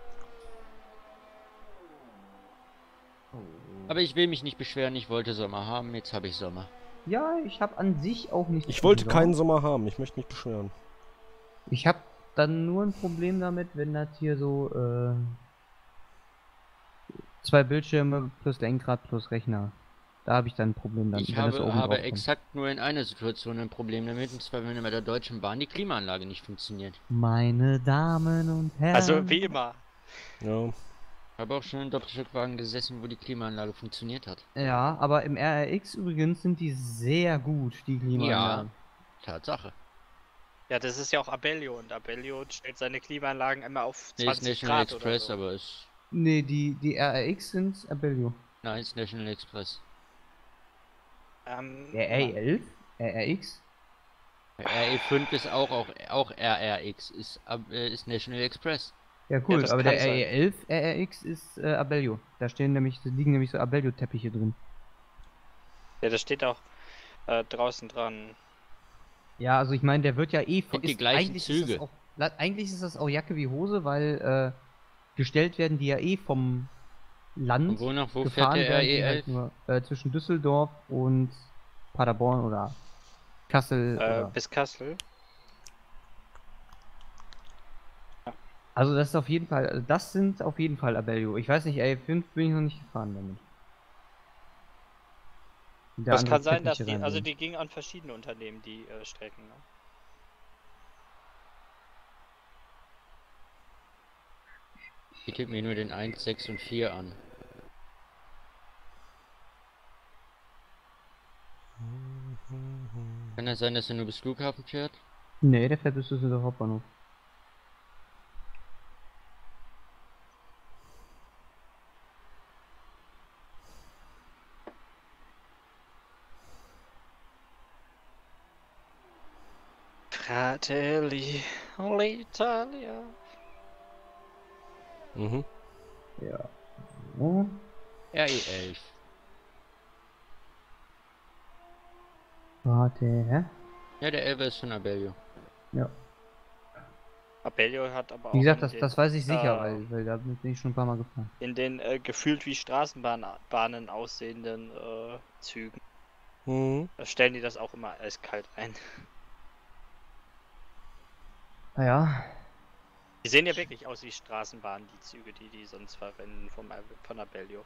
D: Aber ich will mich nicht beschweren, ich wollte Sommer haben, jetzt habe ich Sommer.
E: Ja, ich habe an sich auch nicht.
B: Ich wollte
E: gegen
B: keinen Sommer haben, ich möchte mich beschweren.
E: Ich habe dann nur ein Problem damit, wenn das hier so äh, zwei Bildschirme plus Lenkrad plus Rechner. Da habe ich dann ein Problem damit.
D: Ich
E: wenn das
D: habe,
E: oben
D: habe
E: drauf kommt.
D: exakt nur in einer Situation ein Problem damit, und zwar wenn bei der Deutschen Bahn die Klimaanlage nicht funktioniert.
E: Meine Damen und Herren.
A: Also wie immer.
B: Ja.
D: Ich habe auch schon in Doppelstockwagen gesessen, wo die Klimaanlage funktioniert hat.
E: Ja, aber im R R X übrigens sind die sehr gut, die
D: Ja,
E: Klimaanlagen.
D: Tatsache.
A: Ja, das ist ja auch Abellio und Abellio stellt seine Klimaanlagen immer auf
D: Nee, ist
A: zwanzig
D: National
A: Grad
D: Express,
A: oder so.
D: aber ist...
E: Nee, die, die R R X sind Abellio.
D: Nein, ist National Express.
A: Ähm,
E: Der R E elf? R R X?
D: Der R E fünf ist auch, auch, auch R R X, ist, ab- äh, ist National Express.
E: Ja, cool,
A: das
E: aber
A: kann
E: der R E
A: sein.
E: elf R R X ist äh, Abellio. Da stehen nämlich, da liegen nämlich so Abellio-Teppiche drin.
A: Ja, das steht auch äh, draußen dran.
E: Ja, also ich meine, der wird ja eh
D: Sind die gleichen
E: eigentlich
D: Züge.
E: Ist das auch, la- eigentlich ist das auch Jacke wie Hose, weil äh, gestellt werden die ja eh vom Land
D: Und wo nach wo fährt
E: gefahren
D: der
E: werden
D: R E
E: die halt
D: elf?
E: nur äh, zwischen Düsseldorf und Paderborn oder Kassel.
A: Äh,
E: oder.
A: bis Kassel.
E: Also das ist auf jeden Fall, also das sind auf jeden Fall Abellio. Ich weiß nicht, R E fünf bin ich noch nicht gefahren damit. Der
A: Das
E: andere
A: kann sein, dass
E: Teppiche
A: die, also
E: rein
A: die gingen an verschiedene Unternehmen, die äh, Strecken. Ne?
D: Bietet mir nur den eins, sechs und vier an. das sein, dass er nur bis Flughafen fährt?
E: Nee, der fährt bis Düsseldorf Hauptbahnhof.
A: Fratelli, l'Italia.
B: Mhm.
E: Ja. Ja.
D: R E elf.
E: Warte, hä?
D: Ja, der Elfer ist von Abellio.
E: Ja.
A: Abellio hat aber auch
E: Wie gesagt,
A: in
E: das,
A: den,
E: das weiß ich sicher,
A: äh,
E: weil, weil da bin ich schon ein paar Mal gefahren.
A: in den äh, gefühlt wie Straßenbahnen aussehenden äh, Zügen.
B: Mhm.
A: Da stellen die das auch immer eiskalt ein.
E: Naja,
A: Die sehen ja wirklich aus wie Straßenbahnen, die Züge, die die sonst verwenden vom, Ab- von Abellio.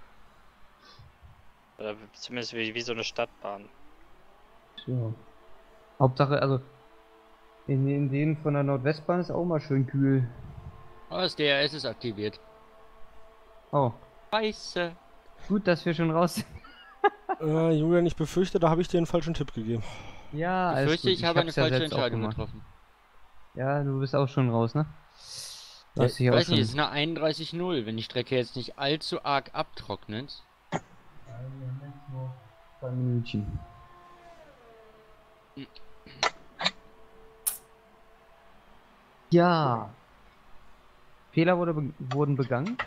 A: Oder zumindest wie, wie so eine Stadtbahn.
E: so. Hauptsache, also in, in denen von der Nordwestbahn ist auch mal schön kühl.
D: Oh, das D R S ist aktiviert.
E: Oh,
D: Scheiße.
E: gut, dass wir schon raus sind.
B: Äh, Julian, ich befürchte, da habe ich dir einen falschen Tipp gegeben.
E: Ja,
D: Ich
E: alles
D: fürchte,
E: gut.
D: ich habe eine
E: hab's ja
D: falsche
E: selbst auch
D: Entscheidung
E: gemacht.
D: getroffen.
E: Ja, du bist auch schon raus, ne? Du
B: Ja,
E: hast dich
D: Ich
E: auch
D: weiß nicht, es
E: schon...
D: ist eine einunddreißig null. Wenn die Strecke jetzt nicht allzu arg abtrocknet.
E: Zwei Minütchen. Ja. Fehler wurde be wurden begangen.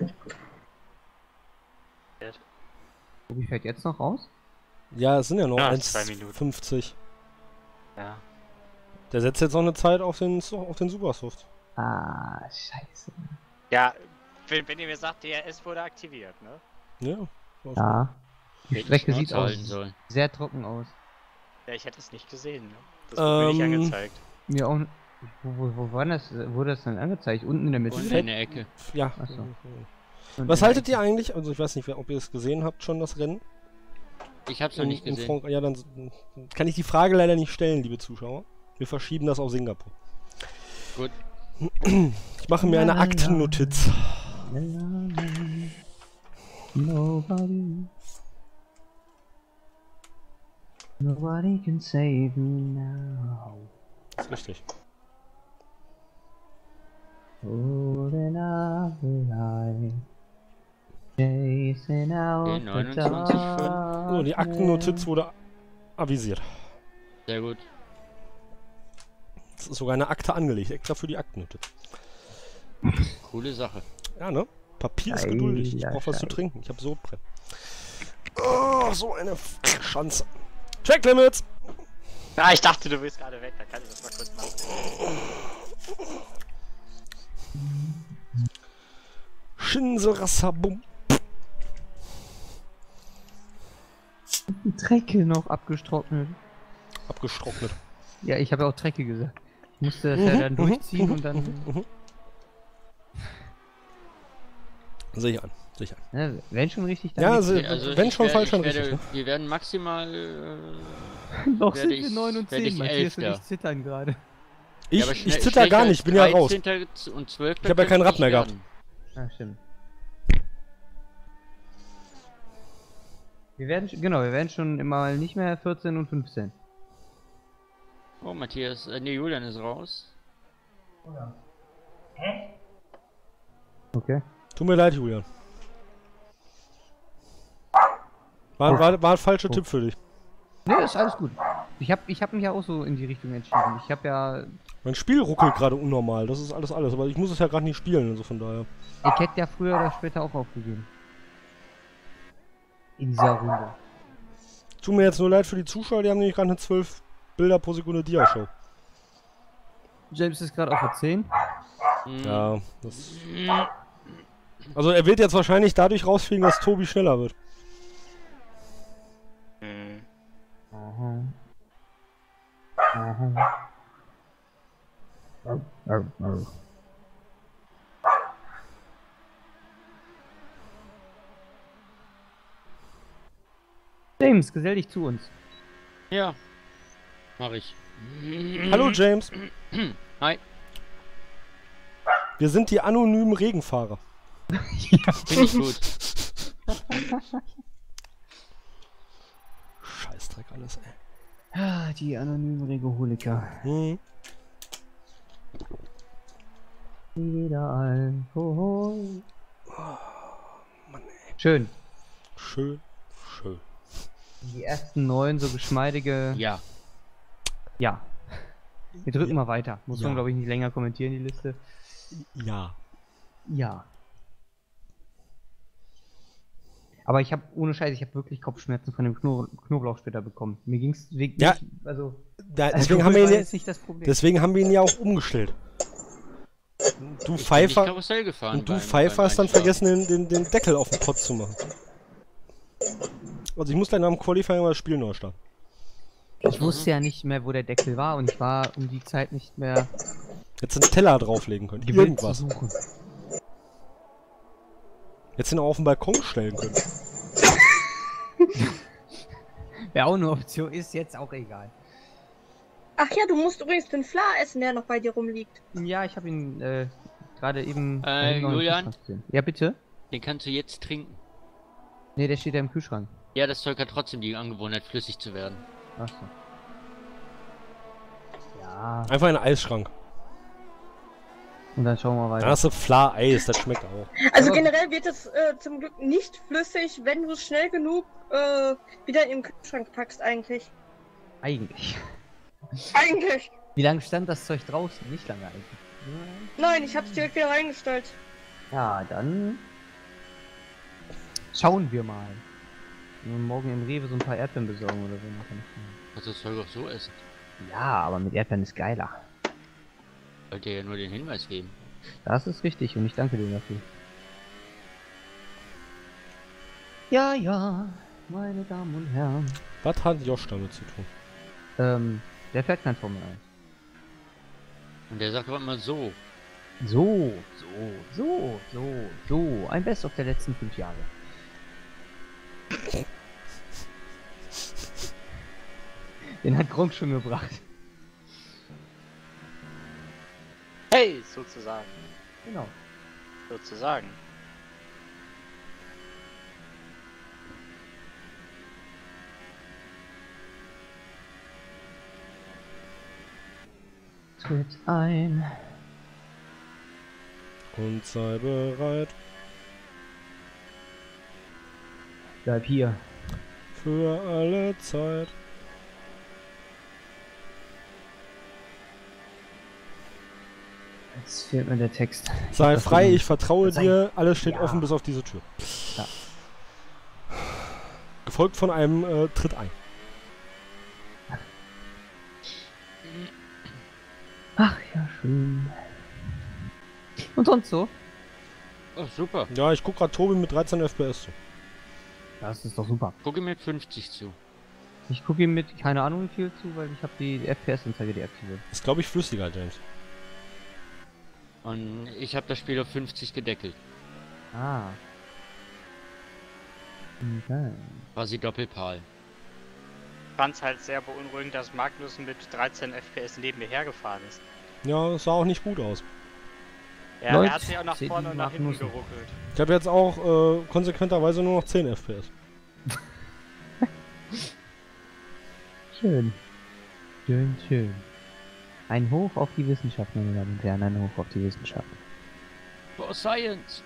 E: Wie fährt jetzt noch raus?
B: Ja, es sind ja noch
A: Ja, zwei
B: eins
A: Minuten.
B: fünfzig.
A: Ja.
B: Der setzt jetzt noch eine Zeit auf den, auf den Supersoft.
E: Ah, scheiße.
A: Ja, wenn, wenn ihr mir sagt, D R S wurde aktiviert, ne?
B: Ja.
E: Ja. Die
D: Hätte
E: Strecke
D: ich
E: sieht
D: Schnauze
E: auch
D: halten sollen.
E: sehr trocken aus.
A: Ja, ich hätte es nicht gesehen, ne? Das wurde mir nicht
B: Ähm,
A: angezeigt.
E: Mir auch... Wo, wo, wo war das? Wurde das denn angezeigt? Unten in der Mitte?
D: Und in der Ecke.
B: Ja.
E: Ach so.
B: Was
E: Und in der
B: haltet
E: Ecke.
B: ihr eigentlich? Also ich weiß nicht, ob ihr es gesehen habt, schon das Rennen.
D: Ich hab's noch
B: In-
D: nicht
B: in
D: gesehen.
B: Frank ja, dann kann ich die Frage leider nicht stellen, liebe Zuschauer. Wir verschieben das auf Singapur.
D: Gut.
B: Ich mache mir eine
E: La, la, la.
B: Aktennotiz.
E: La, la, la. Nobody. Nobody can save me now.
B: Das ist richtig.
E: Holding up the light. Chasing out
D: Okay,
E: the
D: neunundzwanzig Stunden.
E: darkness.
B: So, die Aktennotiz wurde avisiert.
D: Sehr gut.
B: Es ist sogar eine Akte angelegt, extra für die Aktennotiz.
D: Coole Sache.
B: Ja, ne? Papier ist
E: Ei,
B: geduldig. Ich
E: ja,
B: brauch was zu
E: scheiße.
B: trinken. Ich hab Sodbrennen. Oh, so eine Schanze. Track Limits!
A: Ah, ich dachte, du bist gerade weg, da kann ich das mal kurz machen.
B: Shinserasabum.
E: Die Trecke noch abgestrocknet.
B: Abgestrocknet.
E: Ja, ich habe ja auch Trecke gesagt. Ich musste das ja
B: Mhm,
E: dann
B: mhm,
E: durchziehen
B: mhm,
E: und dann.
B: mhm. Sehe ich an. Sehe ich an.
E: Ne, wenn schon richtig, dann
B: Ja,
E: richtig.
B: se-
D: Okay, also
B: wenn
D: ich
B: schon
D: werde-
B: falsch, dann
D: ich werde,
B: richtig. Ne?
D: Wir werden maximal. Äh,
E: Noch
D: werde
E: sind
D: ich-
E: wir neun und
D: werde ich
E: zehn. Matthias und
D: Elfter.
E: ich zittern gerade.
B: Ich,
D: ja, aber
B: ich
D: schnell-
B: zitter
D: schlechter
B: gar nicht,
D: als
B: ich bin ja raus.
D: dreizehnter und zwölfter
B: Ich hab ja kein
D: könnte
B: Rad
D: ich
B: mehr gehabt.
D: werden.
E: Ah, stimmt. Wir werden, sch- genau, wir werden schon immer nicht mehr vierzehn und fünfzehn.
D: Oh, Matthias, äh, nee, Julian ist raus.
E: Okay.
B: Tut mir leid, Julian. War, war, war ein falscher
E: Oh.
B: Tipp für dich.
E: Ne, ist alles gut. Ich hab, ich hab mich ja auch so in die Richtung entschieden. Ich hab ja.
B: Mein Spiel ruckelt gerade unnormal, das ist alles alles, aber ich muss es ja gerade nicht spielen, also von daher.
E: Ich hätte ja früher oder später auch aufgegeben. In dieser Runde.
B: Tut mir jetzt nur leid für die Zuschauer, die haben nämlich gerade eine zwölf Bilder pro Sekunde Dia-Show.
E: James ist gerade auf der zehn.
D: Hm.
B: Ja, das. Also er wird jetzt wahrscheinlich dadurch rausfliegen, dass Tobi schneller wird.
A: Hm.
E: Aha. Aha. Arr, arr. James, gesell dich zu uns.
D: Ja, mach ich.
B: Hallo James.
D: Hi.
B: Wir sind die anonymen Regenfahrer.
D: Finde ich gut.
B: Scheißdreck alles, ey.
E: Ah, die anonymen Regoholiker.
B: Hm.
E: Wieder Alkohol. Schön.
B: Schön, schön.
E: Die ersten neun so geschmeidige.
D: Ja.
E: Ja. Wir drücken mal weiter. Muss
B: Ja.
E: man, glaube ich, nicht länger kommentieren, die Liste.
B: Ja.
E: Ja. Aber ich habe, ohne Scheiß, ich habe wirklich Kopfschmerzen von dem Kno Knoblauchsplitter bekommen. Mir ging's wirklich.
B: Ja.
E: Also.
B: Da, deswegen, haben wir ihn,
E: war
B: ja-
E: jetzt nicht das Problem.
B: deswegen haben wir ihn ja auch umgestellt. Du
D: Ich bin nicht
B: Pfeifer.
D: Karussell gefahren.
B: Und du
D: beim-
B: Pfeifer
D: beim
B: hast dann
D: Einschlafen.
B: vergessen, den, den, den Deckel auf den Pott zu machen. Also ich muss gleich nach dem Qualifying mal das Spiel neu starten.
E: Ich wusste ja nicht mehr, wo der Deckel war und ich war um die Zeit nicht mehr
B: Jetzt einen Teller drauflegen können.
E: gewillt zu
B: Irgendwas.
E: suchen.
B: Jetzt ihn auch auf den Balkon stellen können.
E: Wäre auch eine Option, ist jetzt auch egal.
C: Ach ja, du musst übrigens den Fla essen, der noch bei dir rumliegt.
E: Ja, ich habe ihn äh, gerade eben. da
D: Äh,
E: hinten noch im
D: Julian?
E: Kühlschrank gesehen. Ja, bitte?
D: Den kannst du jetzt trinken.
E: Ne, der steht ja im Kühlschrank.
D: Ja, das Zeug hat trotzdem die Angewohnheit, flüssig zu werden.
E: Achso. Ja.
B: Einfach in den Eisschrank.
E: Und dann schauen wir
B: Da
E: weiter.
B: hast du Fla-Eis, das schmeckt auch.
C: Also
E: Aber-
C: generell wird es äh, zum Glück nicht flüssig, wenn du es schnell genug äh, wieder in den Kühlschrank packst eigentlich.
E: Eigentlich.
C: Eigentlich.
E: Wie lange stand das Zeug draußen? Nicht lange eigentlich.
C: Nein, ich hab's direkt wieder reingestellt.
E: Ja, dann schauen wir mal. Wenn wir morgen im Rewe so ein paar Erdbeeren besorgen oder so. Dann kann ich machen.
D: Kannst du das Zeug auch so essen.
E: Ja, aber mit Erdbeeren ist geiler.
D: Wollte dir ja nur den Hinweis geben.
E: Das ist richtig und ich danke dir dafür. Ja, ja, meine Damen und Herren.
B: Was hat Josh damit zu tun?
E: Ähm, der fährt kein Formel eins.
D: Und der sagt auch immer so.
E: So, so, so, so, so. Ein Best of der letzten fünf Jahre. Den hat Gronk schon gebracht.
A: Hey, sozusagen.
E: Genau.
A: Sozusagen.
E: Tritt ein.
B: Und sei bereit
E: Bleib hier.
B: für alle Zeit.
E: Jetzt fehlt mir der Text.
B: Sei
E: Das
B: frei,
E: Ding-
B: ich vertraue
E: Sei-
B: dir, alles steht
E: Ja.
B: offen bis auf diese Tür.
E: Ja.
B: Gefolgt von einem äh, Tritt ein.
E: Ach ja, schön. Und sonst so?
D: Oh, super.
B: Ja, ich guck grad Tobi mit dreizehn F P S zu.
E: Das ist doch super.
D: Gucke mir fünfzig zu.
E: Ich gucke ihm mit keine Ahnung wie viel zu, weil ich habe die F P S-Anzeige deaktiviert.
B: Ist glaube ich flüssiger, James.
D: Und ich habe das Spiel auf fünfzig gedeckelt.
E: Ah. Okay.
D: Quasi Doppelpal.
A: Ich fand's halt sehr beunruhigend, dass Magnus mit dreizehn F P S neben mir hergefahren ist.
B: Ja, das sah auch nicht gut aus.
A: Ja,
E: Leute,
A: er hat sich auch nach
E: seht
A: vorne
E: die
A: und nach hinten
E: Magnussen.
A: geruckelt.
B: Ich habe jetzt auch äh, konsequenterweise nur noch zehn F P S.
E: Schön. Schön, schön. Ein Hoch auf die Wissenschaft, meine Damen und Herren, ein Hoch auf die Wissenschaft.
D: For Science!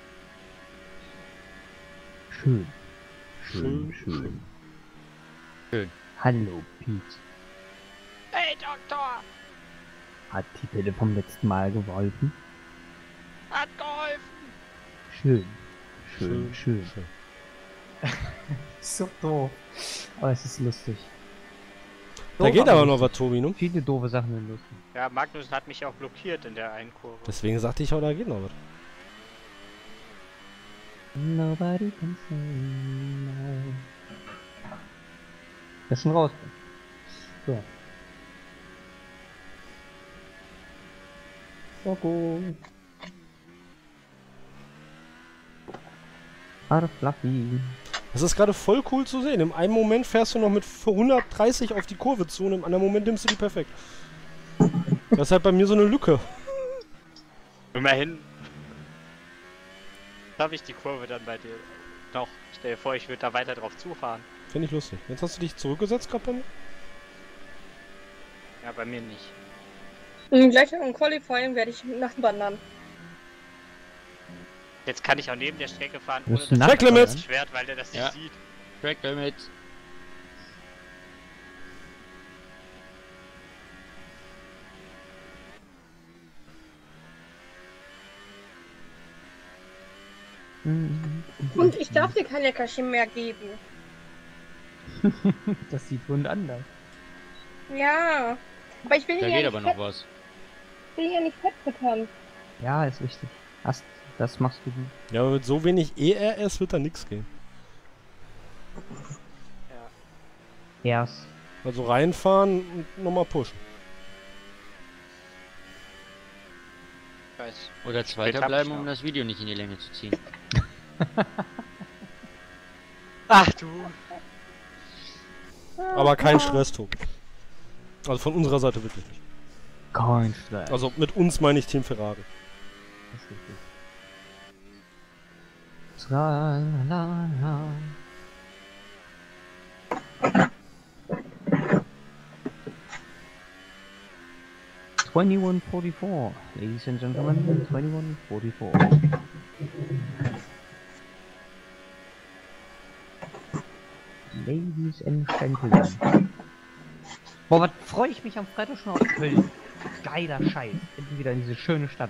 E: Schön.
B: Schön,
E: schön.
D: Schön.
E: Hallo, Pete.
A: Hey, Doktor!
E: Hat die Pille vom letzten Mal geholfen?
A: Hat geholfen!
E: Schön. Schön, schön.
B: schön.
E: So doof. Aber es ist lustig.
B: Da
E: Doof,
B: geht aber noch
E: lustig.
B: was, Tobi, ne?
E: Viele doofe Sachen sind lustig.
A: Ja, Magnus hat mich auch blockiert in der einen Kurve.
B: Deswegen sagte ich auch, da geht noch was.
E: Nobody can say no. Das ist schon raus. So. Logo. Art Fluffy.
B: Das ist gerade voll cool zu sehen. Im einen Moment fährst du noch mit hundertdreißig auf die Kurve zu und im anderen Moment nimmst du die perfekt. Das ist halt bei mir so eine Lücke.
A: Immerhin habe ich die Kurve dann bei dir noch. Stell dir vor, ich würde da weiter drauf zufahren.
B: Finde ich lustig. Jetzt hast du dich zurückgesetzt gehabt bei mir?
A: Ja, bei mir nicht.
C: Und gleich im Qualifying werde ich nachwandern.
A: Jetzt kann ich auch neben der Strecke fahren,
E: Wo
A: ohne
E: ist
A: dass
E: denn
B: Track
A: das
B: Limits?
A: Schwert, weil der das nicht
D: Ja.
A: sieht.
D: Track Limit.
C: Und ich darf dir kein Leckerchen mehr geben.
E: Das sieht wund anders.
C: Ja. Aber ich will
D: Da
C: ja
D: geht
C: nicht
D: aber noch
C: fett,
D: was.
C: ich will ja nicht fett füttern.
E: Ja, ist richtig. Hast, das machst du gut.
B: Ja, aber mit so wenig E R S wird da nichts gehen.
E: Erst.
B: Also reinfahren und nochmal pushen.
A: Ich weiß.
D: Oder Zweiter
A: hab
D: bleiben,
A: ich
D: um
A: noch.
D: das Video nicht in die Länge zu ziehen.
A: Ach du.
B: Aber kein Stress, Tobi. Also von unserer Seite wirklich nicht.
E: Kein Stress.
B: Also mit uns meine ich Team Ferrari.
E: Das ist richtig. Tralala. twenty-one forty-four, ladies and gentlemen, twenty-one forty-four. Ladies and gentlemen. Boah, was freue ich mich am Freitag schon auf Köln. Geiler Scheiß. Endlich wieder in diese schöne Stadt.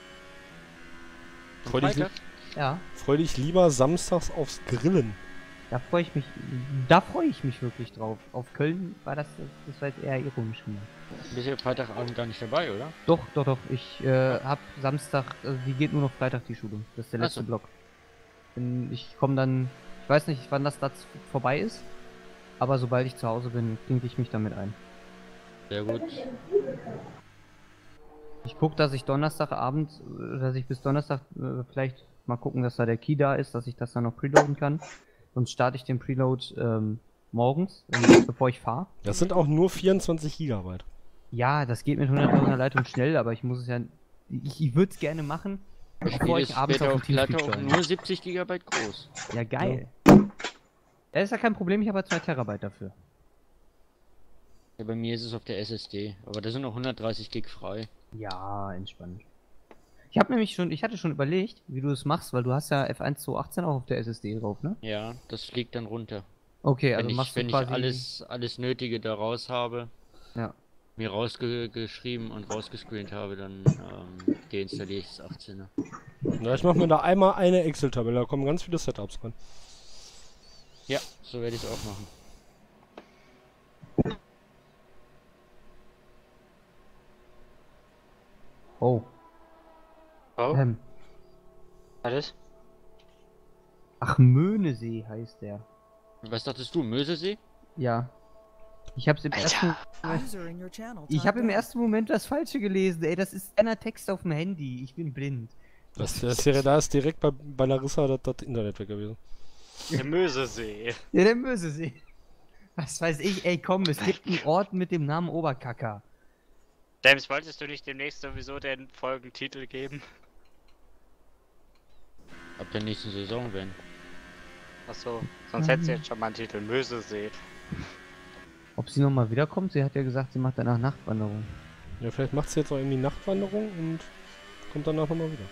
B: Freu dich,
D: Freitag?
E: Ja,
B: freu dich lieber samstags aufs Grillen.
E: da freue ich mich, da freue ich mich wirklich drauf. Auf Köln war das, das war jetzt eher ironisch gemacht.
D: Bist du Freitagabend gar nicht dabei, oder?
E: Doch, doch, doch. Ich äh, hab Samstag, also die geht nur noch Freitag die Schulung. Das ist der
D: Ach
E: letzte
D: so.
E: Block. Bin, ich komme dann, ich weiß nicht, wann das da vorbei ist, aber sobald ich zu Hause bin, klinke ich mich damit ein.
D: Sehr gut.
E: Ich guck, dass ich Donnerstagabend, äh, dass ich bis Donnerstag äh, vielleicht mal gucken, dass da der Key da ist, dass ich das dann noch preloaden kann. Sonst starte ich den Preload ähm, morgens, äh, bevor ich fahre.
B: Das sind auch nur vierundzwanzig Gigabyte.
E: Ja, das geht mit hunderttausender Leitung schnell, aber ich muss es ja, ich, ich würde es gerne machen, bevor
D: Spiel
E: ich
D: ist
E: abends
D: später
E: auf
D: auf
E: dem
D: Platte
E: Teamspeak
D: auch
E: joine.
D: nur siebzig Gigabyte groß.
E: Ja, geil. Das ist ja kein Problem, ich habe ja zwei Terabyte dafür.
D: Ja, bei mir ist es auf der S S D, aber da sind noch hundertdreißig Gig frei.
E: Ja, entspannt. Ich habe nämlich schon, ich hatte schon überlegt, wie du es machst, weil du hast ja F eins zweihundertachtzehn auch auf der S S D drauf, ne?
D: Ja, das fliegt dann runter.
E: Okay, also
D: wenn
E: machst
D: ich,
E: du
D: wenn ich
E: quasi
D: alles, alles Nötige da raus habe,
E: Ja.
D: mir rausgeschrieben und rausgescreent habe, dann ähm, deinstalliere ich das achtzehner.
B: Ja, ich mache mir da einmal eine Excel-Tabelle, da kommen ganz viele Setups rein.
D: Ja, so werde ich es auch machen.
E: Oh.
A: Oh,
E: Ähm.
A: alles?
E: Ach, Möhnesee heißt der.
D: Was dachtest du, Mösesee?
E: Ja. Ich hab's im ersten Ich habe im ersten Moment das Falsche gelesen, ey, das ist einer Text auf dem Handy. Ich bin blind.
B: Das, das wäre, da ist direkt bei, bei Larissa das, das Internet weg gewesen.
A: Der Mösesee.
E: Ja, der Mösesee. Was weiß ich, ey, komm, es gibt einen Ort mit dem Namen Oberkacker.
A: James, wolltest du nicht demnächst sowieso den Folgentitel geben?
D: Ab der nächsten Saison, wenn.
A: Achso, sonst hättest du jetzt schon mal einen Titel. Mösesee.
E: Ob sie nochmal wiederkommt? Sie hat ja gesagt, sie macht danach Nachtwanderung.
B: Ja, vielleicht macht sie jetzt auch irgendwie Nachtwanderung und kommt danach nochmal wieder.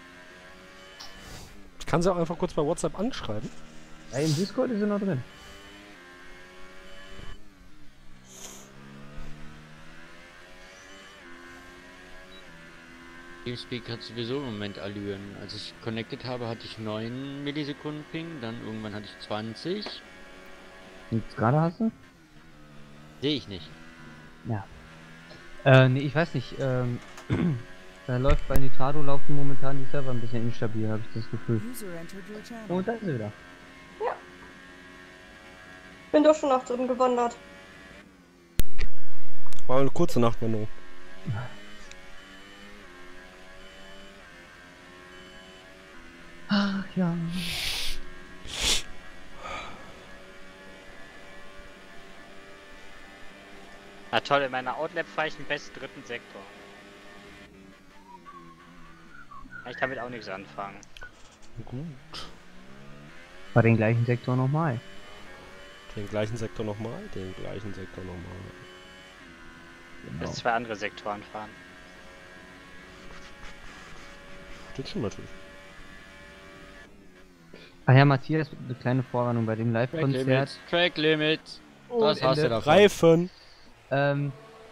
B: Ich kann sie auch einfach kurz bei WhatsApp anschreiben.
E: Ja, im Discord ist sie noch drin.
D: Teamspeak hat sowieso im Moment Allüren. Als ich connected habe, hatte ich neun Millisekunden Ping, dann irgendwann hatte ich zwanzig.
E: Und gerade hast du?
D: Sehe ich nicht.
E: Ja. Äh, nee, ich weiß nicht, ähm, da läuft bei Nitrado laufen momentan die Server ein bisschen instabil, habe ich das Gefühl. Und da ist sie wieder.
C: Bin doch schon auch drin gewandert.
B: War eine kurze Nachtwanderung.
E: Ach ja.
A: Na toll, in meiner Outlap fahre ich den besten dritten Sektor. Ja, ich kann damit auch nichts anfangen.
B: Gut.
E: Bei den gleichen Sektor nochmal.
B: Den gleichen Sektor nochmal, den gleichen Sektor nochmal.
A: bis zwei andere Sektoren fahren.
B: Das stimmt natürlich.
E: Ach ja, Matthias, eine kleine Vorwarnung bei dem
D: Track
E: Live-Konzert.
D: Limit, Track Limit.
E: Und
D: Das hast du
E: Ende.
D: davon.
B: Reifen.
E: Ähm,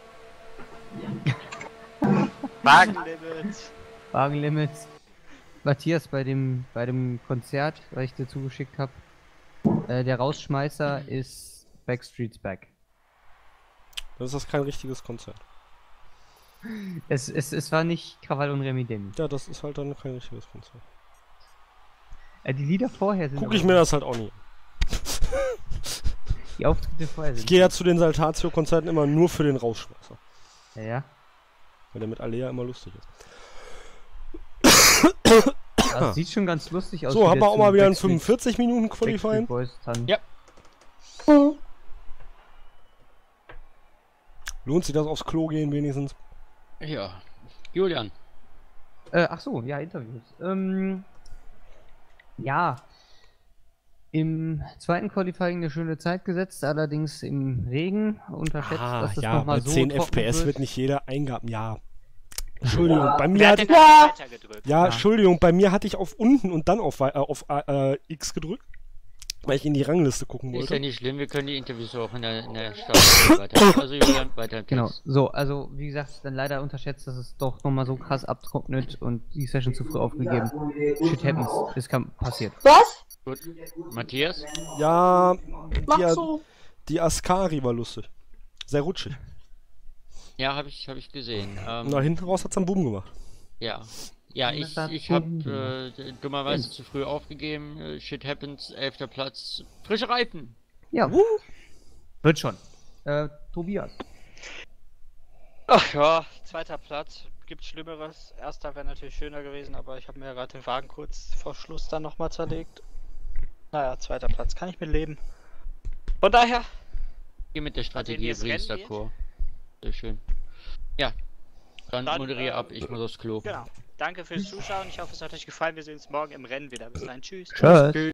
A: Wagenlimit!
E: Wagenlimits. Matthias, bei dem bei dem Konzert, was ich dir zugeschickt habe, äh, der Rausschmeißer ist Backstreet's Back.
B: Das ist kein richtiges Konzert.
E: Es, es, es war nicht Krawall und Remi Demi.
B: Ja, das ist halt dann kein richtiges Konzert.
E: Äh, die Lieder vorher sind.
B: Guck
E: aber-
B: ich mir das halt auch nie an.
E: Die Auftritte vorher sind.
B: Ich gehe ja zu den Saltatio-Konzerten immer nur für den Rausschmeißer.
E: Ja, ja.
B: Weil der mit Alea immer lustig ist.
E: Das sieht schon ganz lustig aus.
B: So,
E: wie
B: haben
E: der
B: wir auch
E: zu
B: mal wieder ein
E: Backstreet-
B: fünfundvierzig Minuten
E: Backstreet
B: Qualifying.
E: Boys tanzt.
D: Ja.
B: Lohnt sich das aufs Klo gehen wenigstens?
D: Ja. Julian.
E: Äh, ach so, ja, Interviews. Ähm, ja. Im zweiten Qualifying eine schöne Zeit gesetzt, allerdings im Regen unterschätzt,
B: Ah,
E: dass das
B: ja, bei
E: nochmal so
B: zehn
E: trocken
B: F P S
E: wird.
B: wird nicht jeder Eingaben. Ja. Entschuldigung, bei mir
A: Wer hat
B: hatte
A: denn
B: ich,
A: ja. weiter gedrückt?
B: ja, Entschuldigung, bei mir hatte ich auf unten und dann auf, äh, auf äh, X gedrückt, weil ich in die Rangliste gucken
D: Ist ja
B: wollte.
D: nicht schlimm, wir können die Interviews auch in der, in der Stadt weiter. Also Julian, weiter im
E: Genau,
D: Text.
E: so, also wie gesagt, dann leider unterschätzt, dass es doch nochmal so krass abtrocknet und die Session zu früh aufgegeben. Shit happens, das kann passiert.
C: Was?
D: Gut. Matthias?
B: Ja,
C: Mach
B: die,
C: so.
B: die Ascari war lustig. Sehr rutschig.
D: Ja, habe ich, hab ich gesehen. Ähm,
B: Und da hinten raus hat's dann Bumm gemacht.
D: Ja. Ja, ich,
E: Das hat
D: ich habe
E: Sinn.
D: äh, dummerweise zu früh aufgegeben. Äh, Shit happens, elfter Platz. Frische Reifen.
E: Ja, wird schon. Äh, Tobias.
A: Ach ja, zweiter Platz. Gibt Schlimmeres. Erster wäre natürlich schöner gewesen, aber ich habe mir gerade den Wagen kurz vor Schluss dann nochmal zerlegt. Naja, zweiter Platz. Kann ich mit leben. Von daher,
D: Geh mit der Strategie
A: wie es
D: übrigens
A: Rennen geht.
D: d'accord. Sehr schön. Ja. Dann,
A: Dann,
D: moderiere
A: äh,
D: ab, ich muss aufs Klo.
A: genau. Danke fürs Zuschauen. Ich hoffe, es hat euch gefallen. Wir sehen uns morgen im Rennen wieder. Bis dahin. Tschüss.
E: Tschüss.